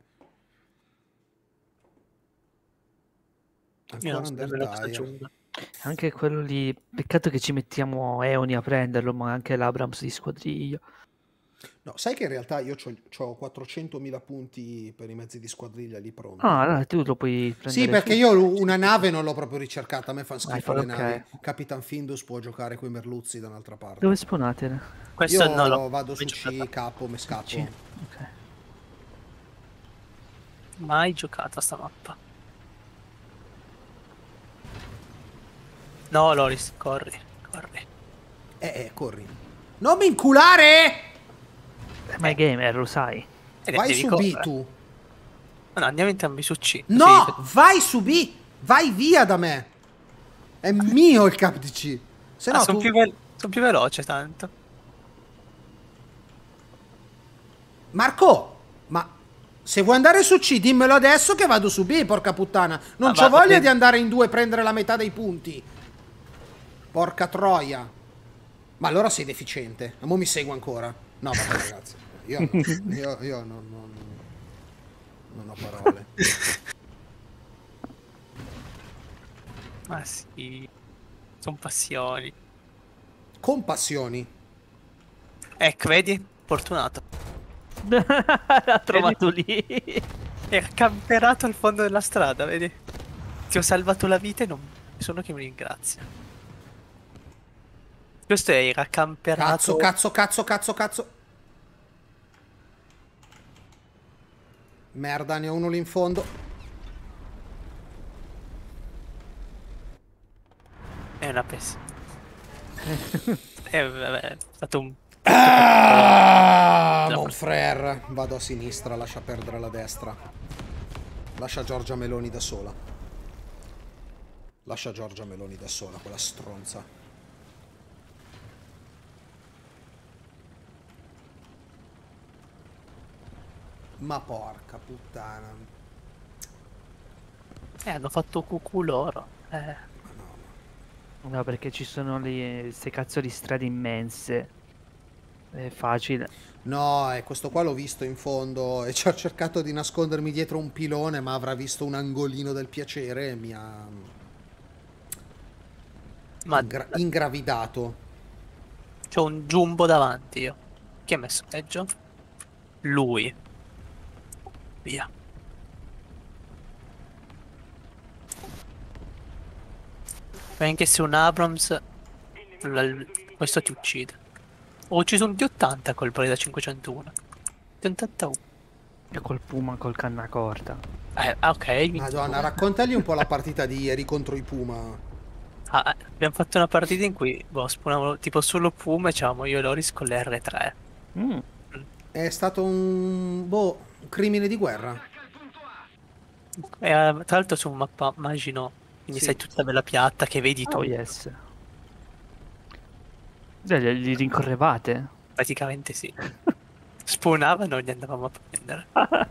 io Ancora non so nemmeno cosa Undertale. aggiunga. Anche quello lì, peccato che ci mettiamo Eoni a prenderlo, ma anche l'Abrams di squadriglia. No, sai che in realtà io ho 400.000 punti per i mezzi di squadriglia lì pronti. Ah, allora tu lo puoi prendere. Sì, perché su. io una nave non l'ho proprio ricercata, a me fanno schifo poi le ok. navi. Capitan Findus può giocare coi merluzzi da un'altra parte. Dove spawnate? Questo Io no, lo vado su mai C, giocata. capo, me scappo. C. Ok. Mai giocata sta mappa. No, Loris, corri, corri. Corri. Non mi inculare! Ma è gamer, lo sai. Vai Devi su B correre. tu. No, andiamo entrambi su C. No, Così- vai su B. Vai via da me. È mio il cap di C. Se no sono tu... son più veloce tanto. Marco, ma se vuoi andare su C, dimmelo adesso che vado su B, porca puttana. Non Ah, c'ho va, voglia ok. di andare in 2 e prendere la metà dei punti. Porca troia. Ma allora sei deficiente. Ma mo mi segua ancora. No, vabbè, ragazzi. Io non ho parole. Ma sì, sono passioni. Compassioni. Ecco, vedi? Fortunato. L'ha trovato lì. Era camperato al fondo della strada, vedi? Ti ho salvato la vita e non nessuno che mi ringrazia. Questo era camperato. Cazzo. Merda, ne ho uno lì in fondo. È una pessima. Vabbè, è stato un... Mon frère. Vado a sinistra, lascia perdere la destra. Lascia Giorgia Meloni da sola. Lascia Giorgia Meloni da sola, quella stronza. Ma porca puttana. hanno fatto cucù loro. No, perché ci sono queste cazzo di strade immense. È facile. No, questo qua l'ho visto in fondo e ci ho cercato di nascondermi dietro un pilone, ma avrà visto un angolino del piacere e mi ha Ma ingravidato. c'ho un jumbo davanti io. Chi ha messo peggio? Lui. Via. E anche se un Abrams questo ti uccide. Ho ucciso un D80 col Breda 501. D81. E col Puma col canna corta. Ok. Madonna, raccontagli un po' la partita di ieri contro i Puma. Abbiamo fatto una partita in cui boh, spawnavano tipo solo Puma e c'avevamo io e Loris con le R3. Mm. È stato un... boh, un crimine di guerra. E, tra l'altro su un mappa Maginot, quindi Sì. sei tutta bella piatta che vedi tu. Oh yes. Cioè, li rincorrevate? Praticamente sì. Spawnavano e li andavamo a prendere.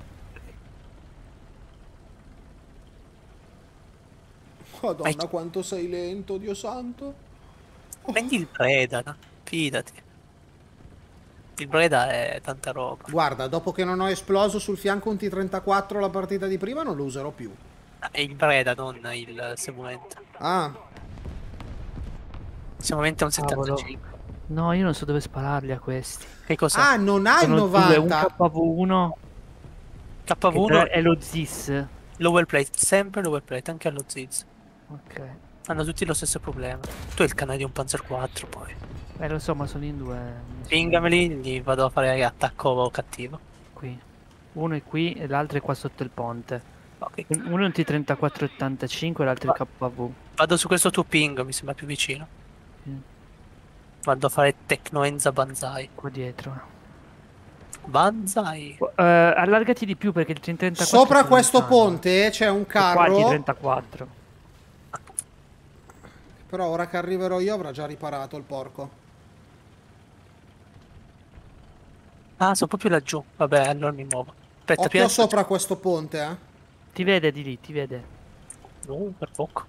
Madonna, quanto sei lento, Dio santo. Prendi il Breda, no? Fidati. Il Breda è tanta roba. Guarda, dopo che non ho esploso sul fianco un T-34 la partita di prima, non lo userò più. È il Breda, non il Semovente. Ah, Semovente è un Cavolo. 75. No, io non so dove spararli a questi. Che cos'è? ah, non ha il Sono due, un 90. KV1 che KV1 è lo ZIS. lower plate, sempre lower plate, anche allo Ziz. Ok. Hanno tutti lo stesso problema. Tu hai il canale di un Panzer 4 poi. Lo so, ma sono in due. Pingameli, gli vado a fare attacco cattivo. Qui. Uno è qui e l'altro è qua sotto il ponte. Ok. Uno è un T-34-85 e l'altro è il KV. Vado su questo tuo ping, mi sembra più vicino. Mm. Vado a fare Tecnoenza Banzai. Qua dietro. Banzai. Allargati di più perché il T-34 Sopra è questo lontano. ponte c'è un Qua il carro. T-34. Però ora che arriverò io avrà già riparato il porco. Ah, sono proprio laggiù. Vabbè, allora mi muovo. Aspetta, Occhio sopra questo ponte, eh. Ti vede di lì, ti vede. Per poco.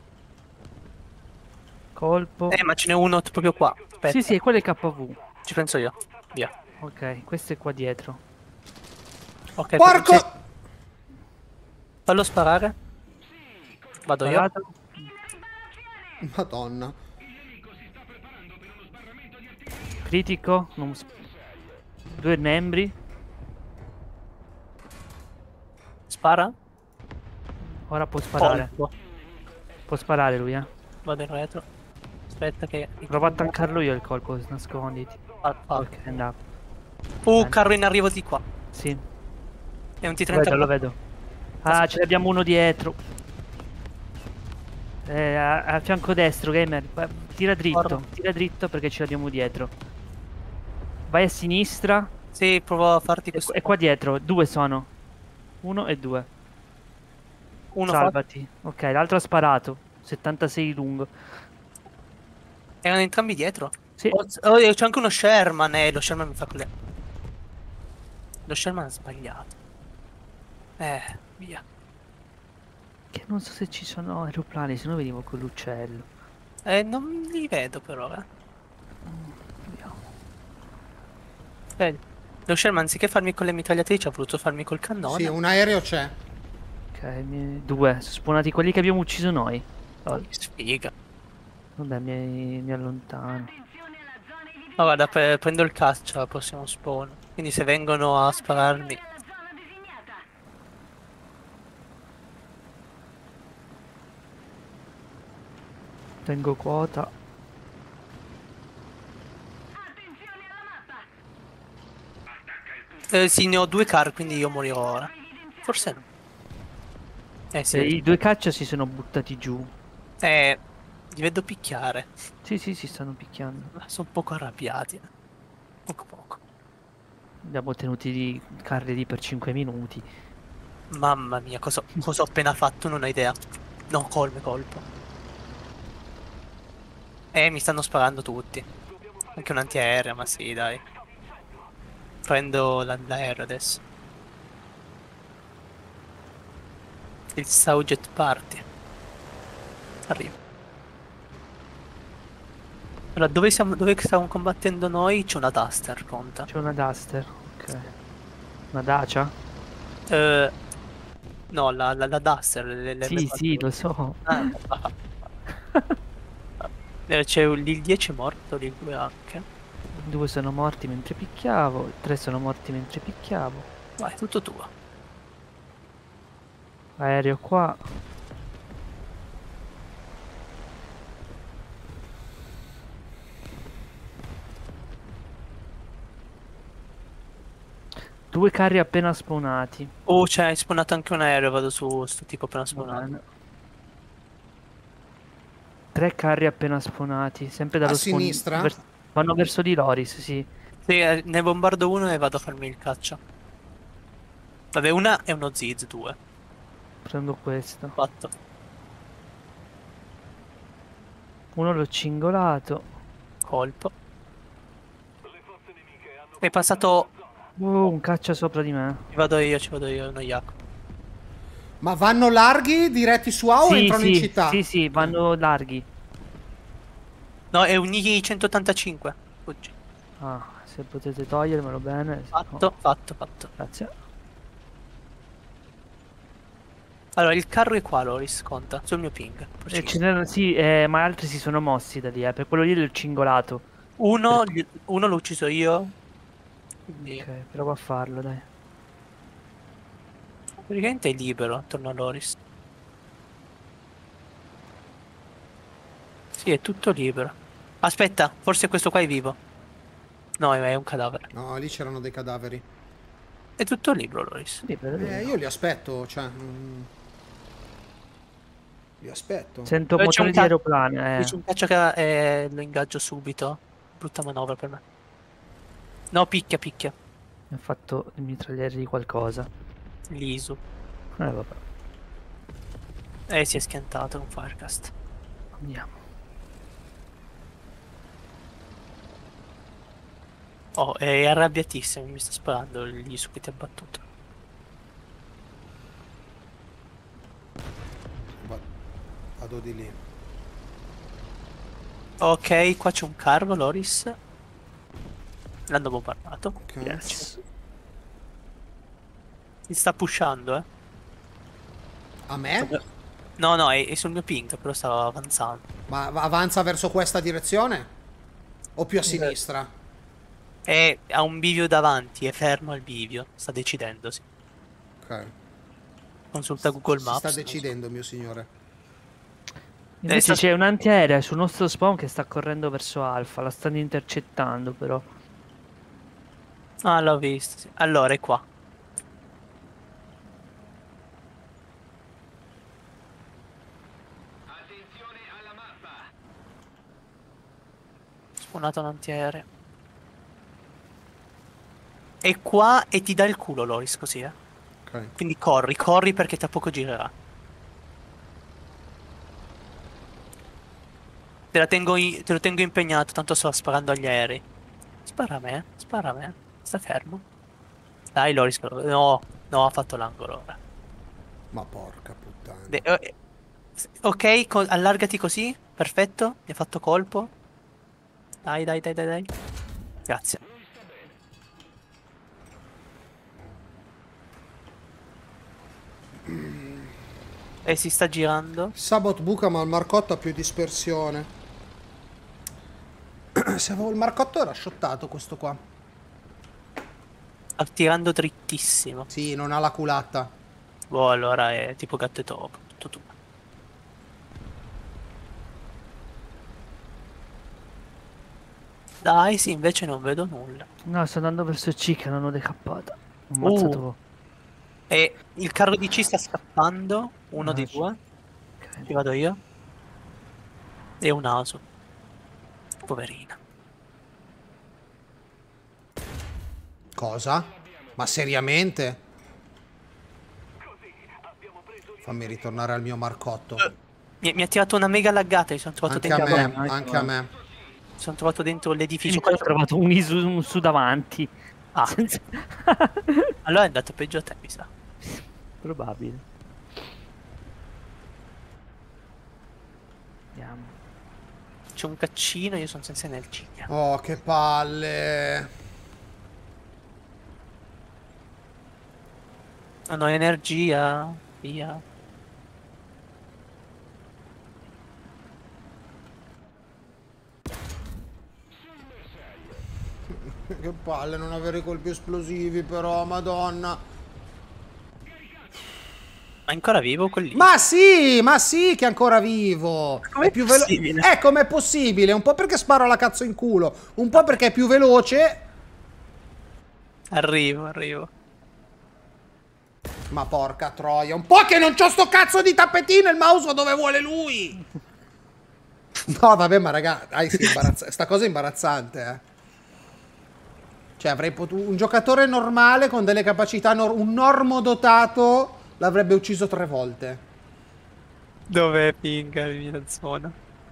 Colpo. Ma ce n'è uno proprio qua. Aspetta, Sì, sì, quello è il KV. ci penso io. Via. Ok, questo è qua dietro. Ok, Porco! sì. Fallo sparare. Vado io. Sparato. Madonna. Critico. Due membri. Spara. Ora può sparare. Colpo. Può sparare lui, eh. Vado in retro. Aspetta che... Prova a tankarlo io il colpo, nasconditi. Ok, è andato. Carro in arrivo di qua. Sì, È un lo vedo, T-34. lo vedo. Ah, ce l'abbiamo uno dietro. A fianco destro, gamer. Tira dritto perché ce l'abbiamo dietro. Vai a sinistra. Sì, provo a farti questo. E qua dietro, due sono. Uno e due. Uno Salvati. Ok, l'altro ha sparato. 76 lungo. Erano entrambi dietro. Sì. C'è anche uno Sherman. Lo Sherman mi fa quelle. Lo Sherman ha sbagliato. Via. Che non so se ci sono aeroplani, se no venivo con l'uccello. Non li vedo però, Vediamo. Lo Sherman anziché farmi con le mitragliatrici ha voluto farmi col cannone. Sì, un aereo c'è. Ok, due. Sono spawnati quelli che abbiamo ucciso noi. Oh, Sfiga. vabbè, mi allontano. Ma guarda, prendo il caccia al prossimo spawn. Quindi se vengono a spararmi. Tengo quota. Sì, ne ho due car, quindi io morirò ora. Forse no. Sì. I due caccia si sono buttati giù. Li vedo picchiare. Sì, sì, si stanno picchiando. Sono un poco arrabbiati. Poco. Abbiamo tenuti di carri lì per 5 minuti. Mamma mia, cosa ho appena fatto, non ho idea. No, colpo. Mi stanno sparando tutti. Anche un antiaereo, ma sì, dai. Prendo l'aereo adesso. Il Saujet Party. Arrivo. Allora, dove stiamo combattendo noi? C'è una Duster, conta. C'è una Duster. Ok. Una Dacia? No, la Duster. Sì, sì, lo so. C'è il 10 è morto, il 2 anche. Due sono morti mentre picchiavo. Tre sono morti mentre picchiavo. Vai, tutto tuo. Aereo qua. Due carri appena spawnati. Oh, c'è spawnato anche un aereo, vado su sto tipo appena spawnato. Bene. 3 carri appena spawnati, sempre dallo A spawn- sinistra? vanno verso di Loris, sì. Sì, ne bombardo uno e vado a farmi il caccia. Vabbè, una è uno Ziz, 2. Prendo questo. Fatto. Uno l'ho cingolato. Colpo. È passato. Un caccia sopra di me. Ci vado io, uno Yak. Ma vanno larghi diretti su A o Sì, entrano in sì, città? sì, sì, vanno larghi. No, è un I 185. Fuggi. Ah, se potete togliermelo bene. Fatto, fatto. Grazie. Allora, il carro è qua, Loris, conta, sul mio ping. Sì, ma altri si sono mossi da lì, per quello lì l'ho cingolato. Uno l'ho ucciso io. Quindi, Ok, provo a farlo, dai. praticamente è libero attorno a Loris. Sì, è tutto libero. Aspetta, forse questo qua è vivo. No, è un cadavere. No, lì c'erano dei cadaveri. È tutto libero, Loris. Libero, Io li aspetto, cioè... li aspetto. Sento C'è motori un di ca- aeroplano, C'è un caccia che lo ingaggio subito. Brutta manovra per me. No, picchia. Mi ha fatto il mitragliere di qualcosa. L'ISU. Vabbè, Si è schiantato con Firecast. andiamo. Oh, è arrabbiatissimo, mi sta sparando l'ISU che ti ha battuto. Vado di lì. Ok, qua c'è un carro, Loris. L'hanno bombardato. Ok. Grazie. Mi sta pushando, eh. A me? No, è sul mio ping, però stava avanzando. Ma avanza verso questa direzione? O più a sinistra? Ha un bivio davanti, è fermo al bivio. Sta decidendosi. Ok. Consulta Google Si Maps. sta decidendo, mio signore. Invece c'è un'antiaerea sul nostro spawn che sta correndo verso Alfa, la stanno intercettando però. Ah, l'ho visto. Sì. Allora, è qua. Attenzione alla mappa. Spawnato un antiaereo. È qua e ti dà il culo, Loris, così, eh. Ok. Quindi corri perché tra poco girerà. Te lo tengo impegnato, tanto sto sparando agli aerei. Spara a me. Sta fermo. Dai, Loris. No, ha fatto l'angolo ora. Ma porca puttana. Ok, allargati così. Perfetto. Mi ha fatto colpo. Dai. Grazie. E si sta girando. Sabot buca, ma il marcotto ha più dispersione. Se avevo il marcotto era shottato questo qua. Sta tirando drittissimo. Sì, non ha la culatta. Boh, allora è tipo gatto e topo. Tutto tu. Dai, sì, invece non vedo nulla. No, sto andando verso C che non ho decappata. Ho ammazzato. E il carro di C sta scappando. Uno Ah, di sì. due. Ok. Ci vado io. E un aso. Poverina. Cosa? Ma seriamente? Fammi ritornare al mio marcotto. Mi ha tirato una mega laggata. Mi sono trovato Anche a dentro. me, anche anche a me. Mi sono trovato dentro l'edificio. Io ho trovato un su davanti. Ah, Senza- allora è andato peggio a te, mi sa. Probabile. Andiamo. C'è un caccino, io sono senza energia. Oh, che palle. Non ho energia. Via. Che palle non avere i colpi esplosivi però, madonna. Ma è ancora vivo quelli? Ma sì che è ancora vivo. Com'è È più possibile? com'è possibile? Un po' perché sparo la cazzo in culo, un po' perché è più veloce. Arrivo. Ma porca troia, un po' che non c'ho sto cazzo di tappetino, il mouse va dove vuole lui. No, vabbè, ma raga, dai, sì, sta cosa è imbarazzante, eh. Cioè, avrei potuto... Un giocatore normale con delle capacità... un normodotato l'avrebbe ucciso 3 volte. Dov'è Pinga in zona?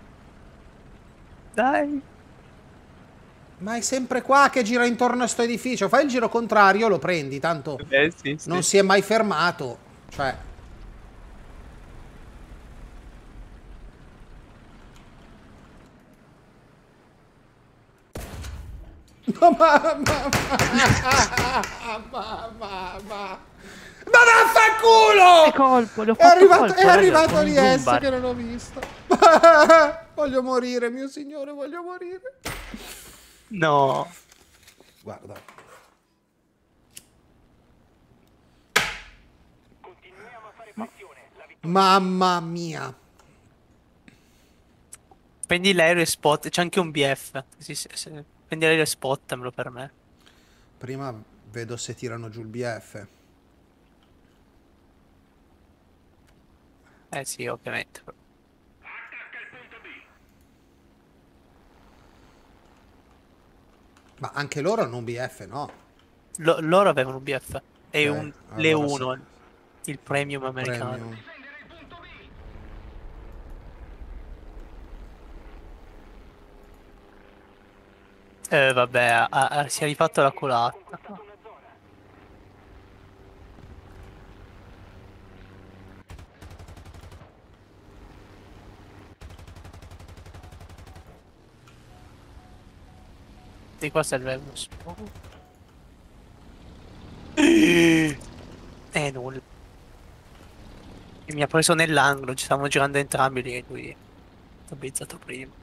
Dai. Ma è sempre qua che gira intorno a sto edificio. Fai il giro contrario, lo prendi, tanto Sì, sì. non si è mai fermato. Cioè... No, ma vaffanculo! Che colpo, le ho È fatto arrivato, colpo, è raga, arrivato con l'IS Zumbar. che non ho visto. Voglio morire, mio signore, voglio morire. No. Guarda. Continuiamo a fare pressione. La Mamma mia. Prendi l'aereo e spot. C'è anche un BF. Prendi l'aereo e spottamelo per me. Prima vedo se tirano giù il BF. Eh sì, ovviamente. Ma anche loro hanno un BF, no? Loro avevano un BF. E Ok, un allora Le1, il premium americano. Premium. Vabbè, si è rifatto la colata. Di qua serve uno smoke. Nulla. E mi ha preso nell'angolo, ci stavamo girando entrambi lì e lui ha bizzato prima.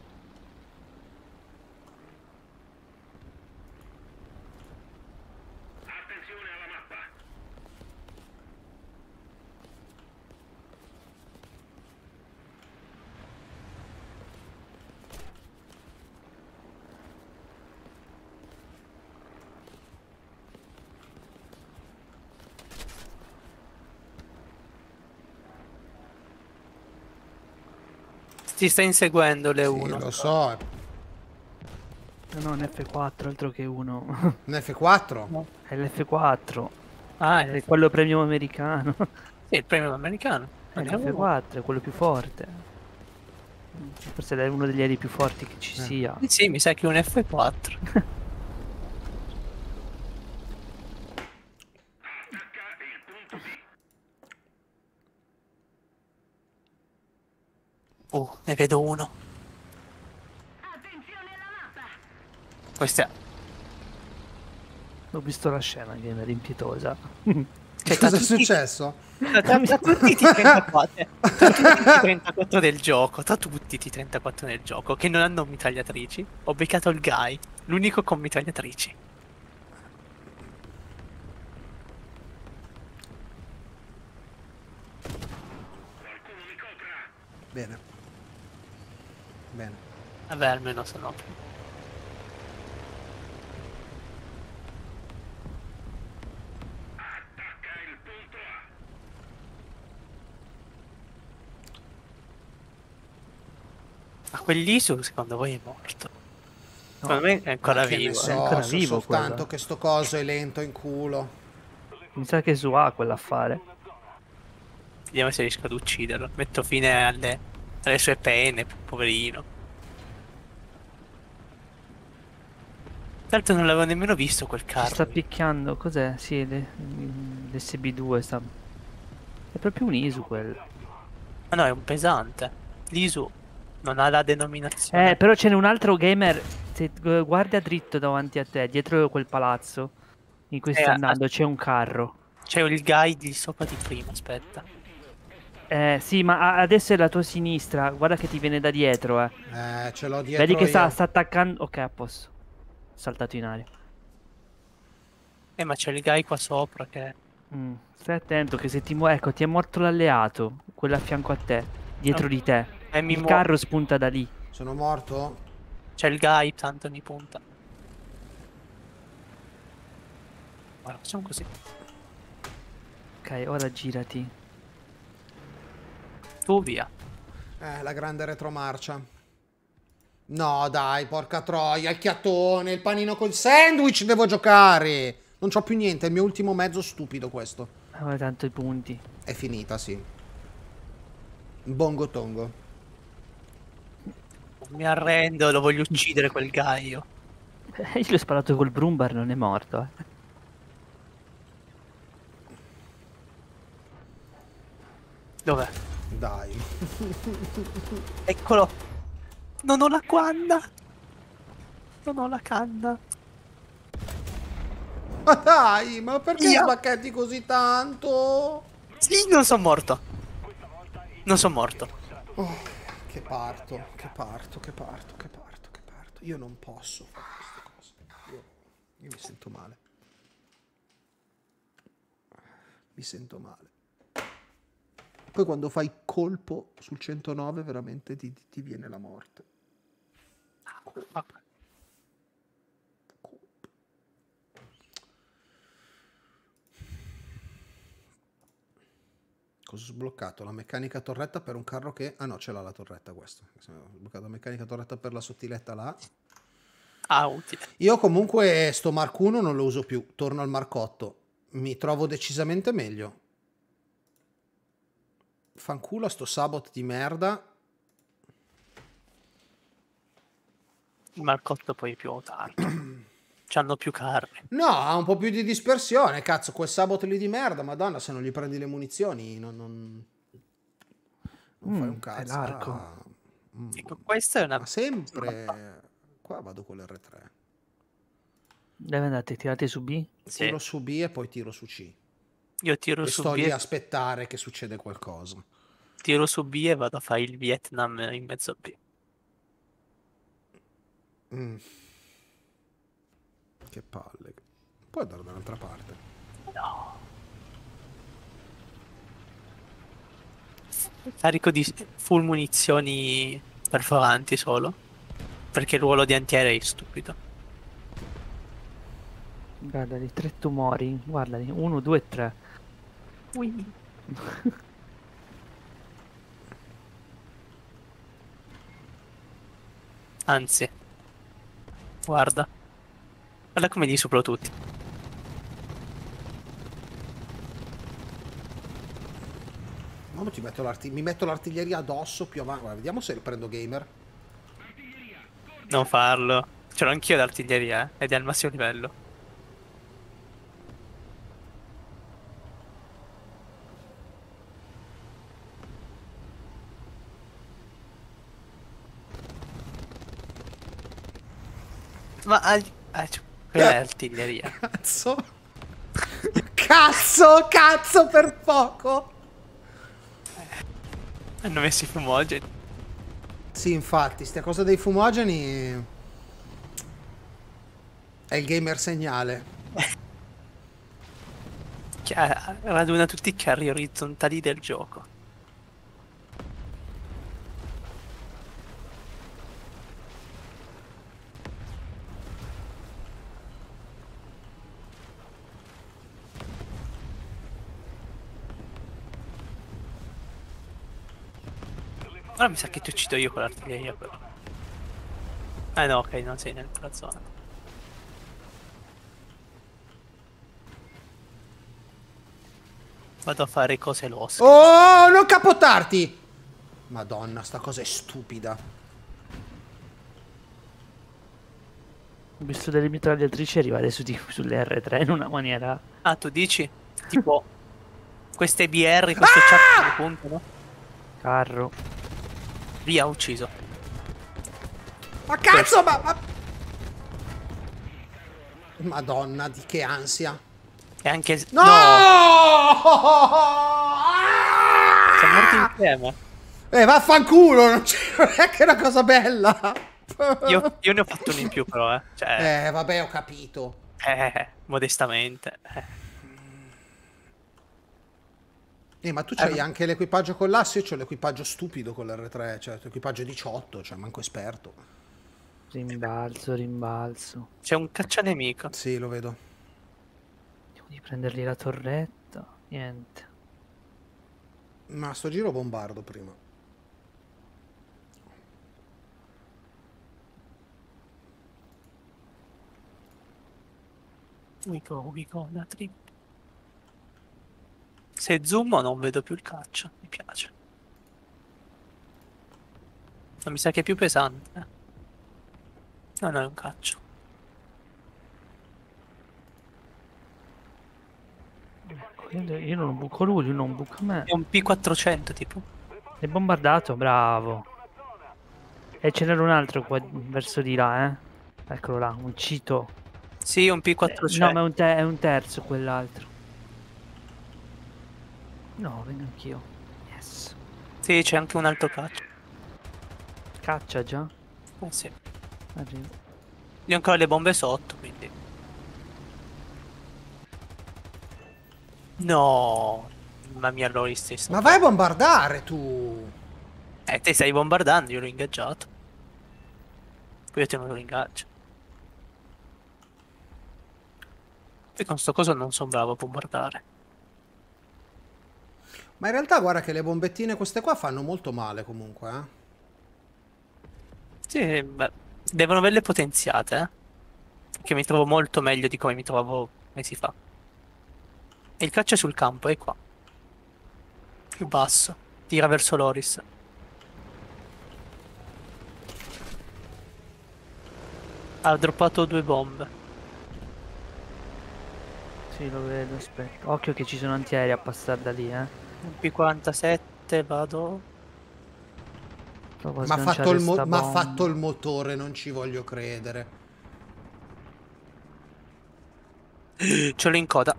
attenzione alla mappa. Ti sta inseguendo Sì, Le1. lo so. No, un F4 altro che uno. Un F4? No. È l'F4. Ah, È quello premium americano. sì, il premium americano. È l'F4, è quello più forte. Forse è uno degli aerei più forti che ci sia. Sì, mi sa che è un F4. Ne vedo uno. Attenzione alla mappa. Questa è... Ho visto la scena che era impietosa. Cosa è successo? Tra tutti i T34 tra tutti i 34 del gioco, tra tutti i T34 del gioco che non hanno mitragliatrici, ho beccato il Guy, l'unico con mitragliatrici. Bene. Bene. Vabbè, almeno sono... Ma quell'Isu secondo voi è morto? Secondo me è ancora Ma che ne vivo. so, ancora so vivo soltanto quello. che sto coso è lento in culo. Mi sa che è su A quell'affare. Vediamo se riesco ad ucciderlo. Metto fine alle sue pene, poverino. Tanto non l'avevo nemmeno visto quel Ci sta carro. picchiando, cos'è? Sì, l'SB2 sta... È proprio un ISU quello. Ma no, è un pesante. L'Isu non ha la denominazione. Però ce n'è un altro gamer. Se guarda dritto davanti a te, dietro quel palazzo in cui sta andando, c'è un carro. C'è il guide di sopra di prima, aspetta. Sì, ma adesso è la tua sinistra. Guarda che ti viene da dietro, eh. Ce l'ho dietro Vedi che io. sta attaccando. Ok, a posto. Saltato in aria. Ma c'è il guy qua sopra che... Stai attento che se ti muovi. Ecco, ti è morto l'alleato. Quello a fianco a te. Dietro di te. mi Il muovo. carro spunta da lì. Sono morto? C'è il guy, tanto mi punta. Guarda, facciamo così. Ok, ora girati. Tu via. La grande retromarcia. No, dai, porca troia, il chiattone, il panino col sandwich, devo giocare. Non c'ho più niente, è il mio ultimo mezzo stupido questo. Tanto i punti. È finita, sì. Bongo tongo. Mi arrendo, lo voglio uccidere quel gaio. Io gli ho sparato col Brumbar, non è morto. Dov'è? Dai. Eccolo. Non ho la canna. Non ho la canna. Ma dai, ma perché Via. sbacchetti così tanto? Sì, non sono morto. Non sono morto. Oh, che parto, che parto, che parto, che parto, che parto. Io non posso fare queste cose. Io mi sento male. Mi sento male. Poi quando fai colpo sul 109 veramente ti viene la morte. Cosa ho sbloccato? La meccanica torretta per un carro che... Ah no, ce l'ha la torretta questo. Ho sbloccato la meccanica torretta per la sottiletta là. Ah, utile. Io comunque sto Mark 1 non lo uso più. Torno al Mark 8. Mi trovo decisamente meglio. Fanculo a sto Sabot di merda. Il Marcotto poi è più autarchico. C'hanno più carri. No, ha un po' più di dispersione. Cazzo, quel Sabot lì di merda. Madonna, se non gli prendi le munizioni non fai un cazzo. È l'arco. Ah, Ecco, questa è una... ma sempre... Qua vado con l'R3. Dove andate? Tirate su B? Sì. Tiro su B e poi tiro su C. Io tiro E su sto B lì a aspettare che succede qualcosa. tiro su B e vado a fare il Vietnam in mezzo a B. Che palle. Puoi andare dall'altra parte. No. Carico di full munizioni perforanti solo. Perché il ruolo di antiaereo è stupido. Guardali, 3 tumori. Guardali, 1, 2, 3. Ui. Anzi. Guarda. Guarda come li suplo tutti. Ma mi metto l'artiglieria addosso più avanti. Guarda, vediamo se lo prendo gamer. Non farlo. Ce l'ho anch'io l'artiglieria, ed è al massimo livello. Ma... quella è artiglieria. Cazzo. Cazzo per poco. Hanno messo i fumogeni. Sì, infatti, sta cosa dei fumogeni è il gamer segnale. Raduna tutti i carri orizzontali del gioco. Ora mi sa che ti uccido io con l'artiglieria però. Ah no, ok, non sei nella zona. Vado a fare cose losche. Oh, non capottarti! Madonna, sta cosa è stupida. Ho visto delle mitragliatrici arrivare sulle R3 in una maniera... Ah, tu dici? Tipo... queste BR, questo chat che puntano? Carro. Via, ucciso. Ma cazzo, Madonna, di che ansia. E anche... No! Siamo morti insieme. Vaffanculo, non è che è una cosa bella. Io ne ho fatto uno in più però, Cioè... vabbè, ho capito. Modestamente. Ma tu c'hai anche l'equipaggio con l'asse, io c'ho l'equipaggio stupido con l'R3, cioè l'equipaggio 18, cioè manco esperto. Rimbalzo, rimbalzo. C'è un caccianemico. Sì, lo vedo. Vediamo di prendergli la torretta. Niente. Ma sto giro bombardo prima. We go, la trip. Se zoomo non vedo più il caccia, mi piace. Ma mi sa che è più pesante. No, no, è un caccia. Io non buco lui non buca me. È un P400 tipo. È bombardato, bravo. E ce n'era un altro qua verso di là, eh. Eccolo là, un Cito. Sì, un P400. No, ma è un terzo quell'altro. No, vengo anch'io. Yes. Sì, c'è anche un altro caccia. Caccia già? Sì. Arrivo. Io ho ancora le bombe sotto, quindi. No. Mamma mia, allora stesso. Ma vai a bombardare tu! Te stai bombardando, io l'ho ingaggiato. Poi io te non lo ingaggio. E con sto coso non sono bravo a bombardare. Ma in realtà guarda che le bombettine queste qua fanno molto male comunque, eh. Sì, beh, devono averle potenziate, eh. Che mi trovo molto meglio di come mi trovavo mesi fa. E il caccia sul campo, è qua. Più basso. Tira verso l'Oris. Ha droppato 2 bombe. Sì, lo vedo, aspetta. Occhio che ci sono antiaerei a passare da lì, eh. Un P47, vado. Provo a Ma ha sganciare fatto, sta m'ha bomba. fatto il motore, non ci voglio credere. Ce l'ho in coda.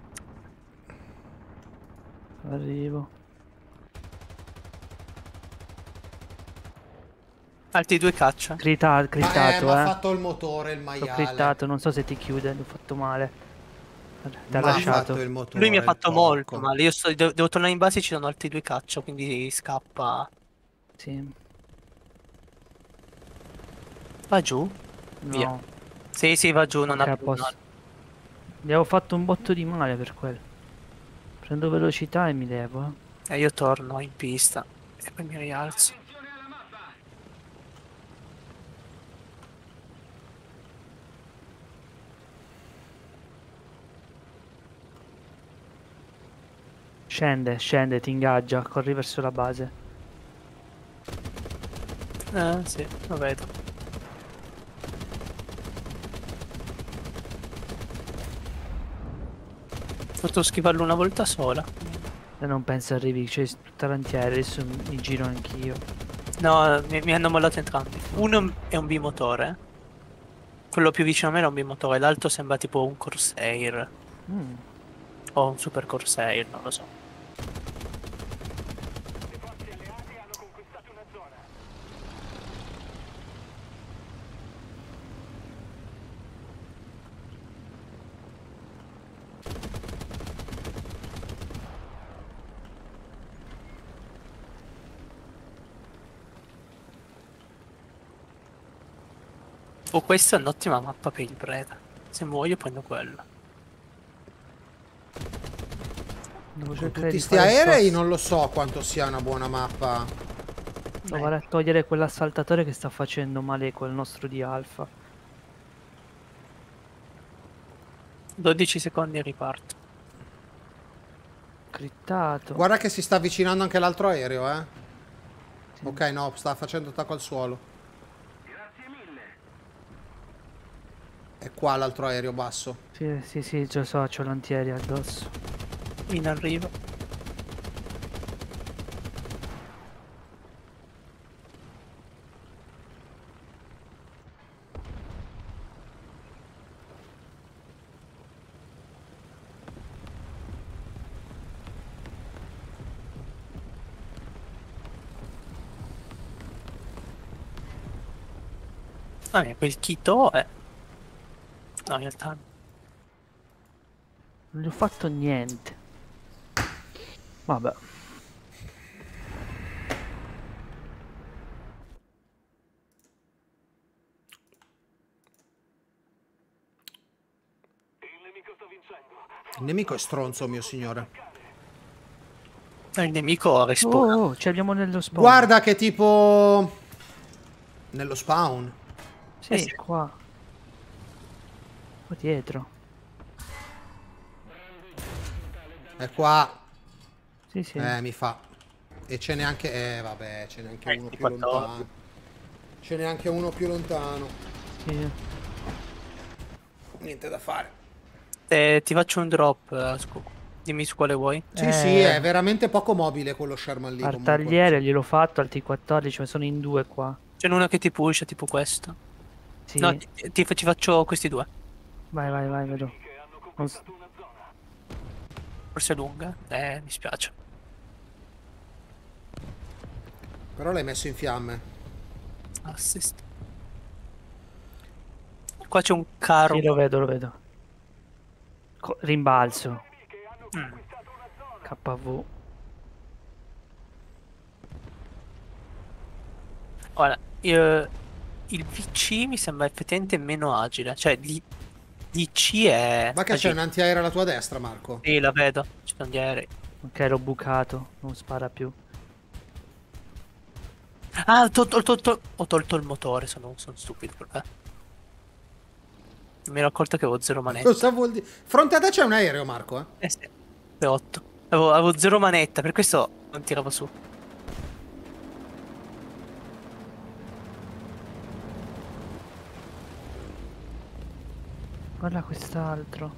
Arrivo. Altri 2 caccia. Crittato, Ma ha eh. fatto il motore, il L'ho maiale. crittato, non so se ti chiude, l'ho fatto male. Ti ha Ma ha lasciato. fatto il motore, Lui mi ha il fatto porco. molto male. Io devo tornare in base, ci sono altri 2 caccia, quindi scappa. Sì. Va giù? No. Via. Sì, va giù, non Ok, ha a più posto. nulla. Gli avevo fatto un botto di male per quello. Prendo velocità e mi levo, eh. E io torno in pista e poi mi rialzo. Scende, ti ingaggia, corri verso la base. Sì, lo vedo. Ho potuto schivarlo una volta sola. E non penso arrivi, c'è tutta l'antiaereo, adesso mi giro anch'io. No, mi hanno mollato entrambi. Uno è un bimotore. Quello più vicino a me era un bimotore, l'altro sembra tipo un Corsair. Mm. O un Super Corsair, non lo so. Le forze alleate hanno conquistato una zona. Oh, questa è un'ottima mappa per il preda. Se muoio prendo quella. Devo Con cercare tutti di sti fare il aerei passo. non lo so quanto sia una buona mappa. Provare a togliere quell'assaltatore che sta facendo male quel nostro di Alfa. 12 secondi e riparto. Crittato. Guarda che si sta avvicinando anche l'altro aereo, eh. Sì. Ok, no, sta facendo attacco al suolo. Grazie mille. È qua l'altro aereo basso. Sì, già so, c'ho l'antiaereo addosso. In arrivo. Vabbè, quel Kito è... No, in realtà... Non gli ho fatto niente. Vabbè. Il nemico sta vincendo. Il nemico è stronzo, mio signore. Il nemico respawna. Oh, ci abbiamo nello spawn. Guarda che tipo... Nello spawn. Sì, sì. qua. Qua dietro. È qua. Sì, sì. Mi fa. E ce n'è anche... vabbè, ce n'è anche uno più 14. lontano. Ce n'è anche uno più lontano. Sì. Niente da fare. Ti faccio un drop, dimmi su quale vuoi. Sì, sì, è veramente poco mobile quello Sherman lì. Comunque. Artagliere gliel'ho fatto al T14, ma sono in 2 qua. C'è una che ti pusha, tipo questo. Sì. No, ti faccio questi due. Vai, vai, vai, vedo. Forse è lunga. Mi spiace. Però l'hai messo in fiamme. Assist. Qua c'è un carro. Sì, lo vedo, lo vedo. Rimbalzo. Mm. KV. Ora, il VC mi sembra effettivamente meno agile. Cioè, l'IC è... Ma che c'è agile. un antiaereo alla tua destra, Marco? Sì, la vedo. Ci sono gli aerei. Ok, l'ho bucato. Non spara più. Ah, ho tolto il motore. Sono stupido. Non mi ero accorto che avevo zero manetta. Cosa vuol dire? Fronte a te c'è un aereo, Marco, eh? Sì. P8. Avevo zero manetta, per questo non tiravo su. Guarda quest'altro.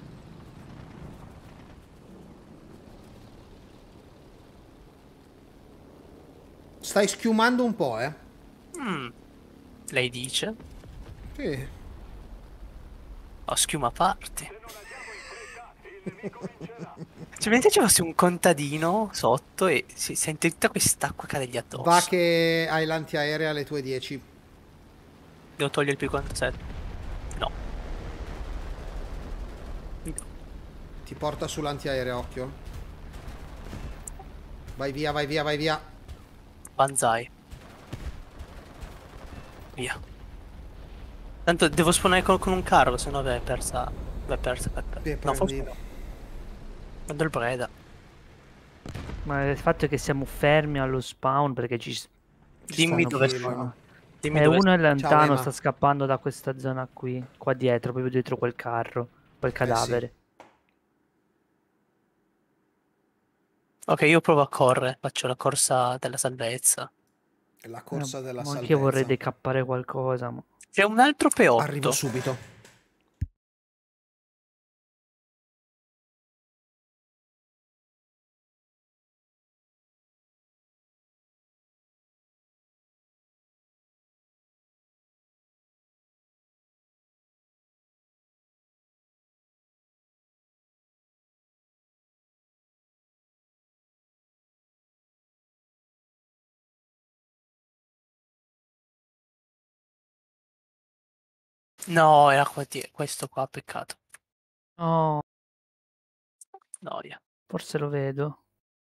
Stai schiumando un po', eh? Lei dice. Sì. Ho schiuma a parte. Cioè, mentre ci fosse un contadino sotto e si sente tutta quest'acqua cadergli addosso. Va che hai l'antiaereo alle tue 10. Devo togliere il P47. No. Ti porta sull'antiaereo, occhio. Vai via, vai via, vai via. Banzai. Via. Tanto devo spawnare con un carro, se no è persa. È persa. No, forse. Prendo il Breda. Ma il fatto è che siamo fermi allo spawn perché Dimmi stanno dove filmando. sono. Dimmi dove uno è Ciao, lontano, Emma. sta scappando da questa zona qui. Qua dietro, proprio dietro quel carro. Quel cadavere. Ok, io provo a correre. Faccio la corsa della salvezza. È la corsa della Ma salvezza. anche io vorrei decappare qualcosa. Ma... C'è un altro P8. Arrivo subito. No, era questo qua, peccato. Oh, Noia. forse lo vedo.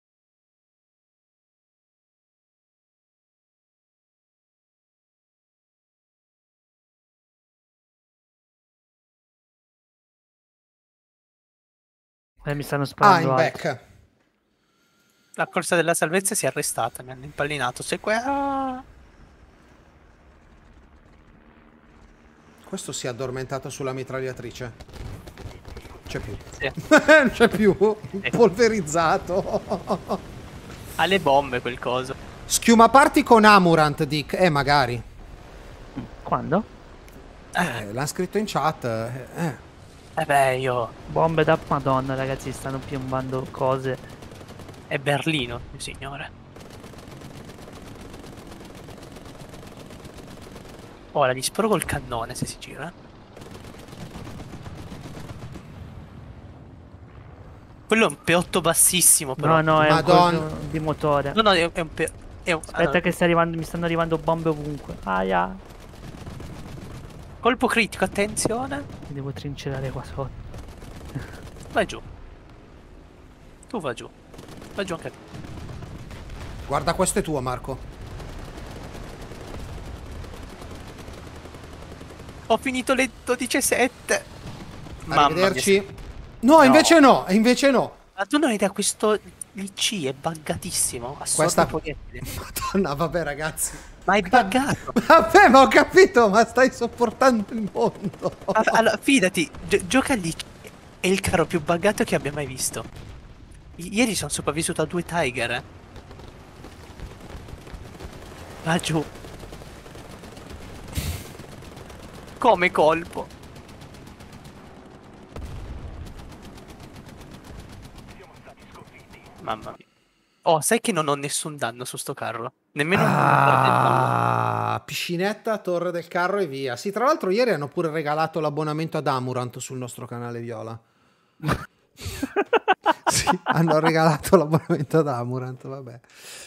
Mi stanno Ah, sparando in altri. back. La corsa della salvezza si è arrestata, mi hanno impallinato. Questo si è addormentato sulla mitragliatrice. C'è più. Sì. Non c'è più. Polverizzato. Ha le bombe quel coso. Schiuma parti con Amurant, Dick. Magari. Quando? L'ha scritto in chat. Beh, io... Bombe da Madonna, ragazzi, stanno piombando cose. È Berlino, mio signore. Ora gli sparo col cannone se si gira. Quello è un P8 bassissimo, però. No, è Madonna. un coso di motore. No, è un P... Aspetta che sta arrivando, mi stanno arrivando bombe ovunque. Aia. Colpo critico, attenzione. Mi devo trincerare qua sotto. Vai giù. Tu vai giù. Vai giù anche tu. Guarda, questo è tuo, Marco. Ho finito le 12:07. Mamma Arrivederci. mia. No, invece no. Invece no. Ma tu non hai idea, questo IC è buggatissimo. Questa- Assorbe proiettili. Madonna, vabbè, ragazzi. Ma è buggato. Vabbè, ma ho capito, ma stai sopportando il mondo. Allora, fidati, gioca lì. È il carro più buggato che abbia mai visto. Ieri sono sopravvissuto a 2 tiger, eh. Laggiù. Come colpo. Mamma mia. Oh, sai che non ho nessun danno su sto carro? Nemmeno un Ah, piscinetta, torre del carro e via. Sì, tra l'altro ieri hanno pure regalato l'abbonamento ad Amurant sul nostro canale Viola. Sì, hanno regalato l'abbonamento ad Amurant, vabbè.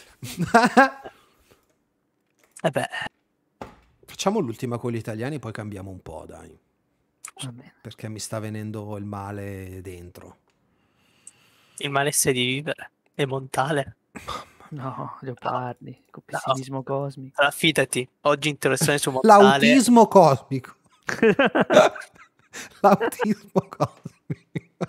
Eh beh, Facciamo l'ultima con gli italiani, poi cambiamo un po', dai. Va bene. Perché mi sta venendo il male dentro. il malessere di vivere. È montale. No, leopardi, con pessimismo cosmico. Allora, fidati, oggi interazione su montale. L'autismo cosmico. L'autismo cosmico.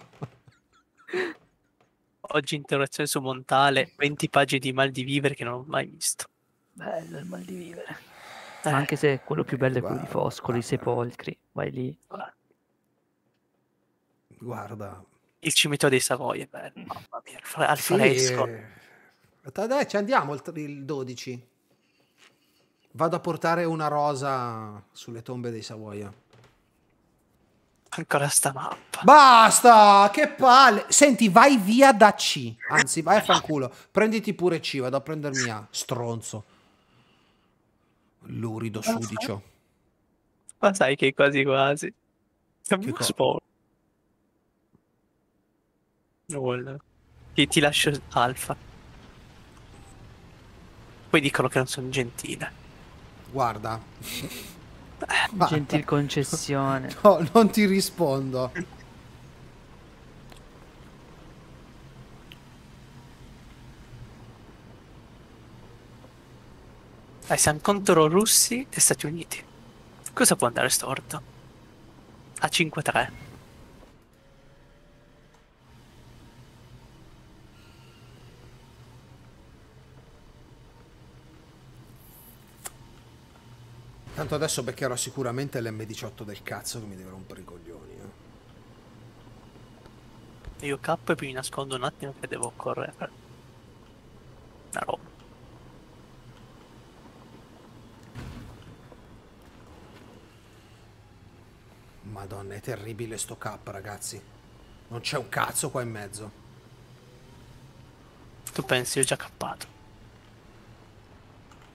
Oggi interazione su montale, 20 pagine di mal di vivere che non ho mai visto. Bello il mal di vivere. Ma anche se quello più bello è quello di guarda, Foscolo, i sepolcri. Vai lì. Guarda. Il cimitero dei Savoie, bello, mamma mia, al Sì, fresco. dai, ci andiamo il 12. Vado a portare una rosa sulle tombe dei Savoia. Ancora sta mappa. Basta, che palle. Senti, vai via da C. Anzi, vai a fanculo. Prenditi pure C, vado a prendermi A. Stronzo. Lurido sudicio. Ma sai che quasi quasi. Siamo cosa? sport. Ti lascio alfa. Poi dicono che non sono gentile. Guarda. Gentil concessione. No, non ti rispondo. Siamo contro russi e Stati Uniti. Cosa può andare storto? A 5-3. Tanto adesso beccherò sicuramente l'M18 del cazzo che mi deve rompere i coglioni. Io cappo e poi mi nascondo un attimo che devo correre. Una roba. Madonna, è terribile sto K, ragazzi. Non c'è un cazzo qua in mezzo. Tu pensi, ho già cappato.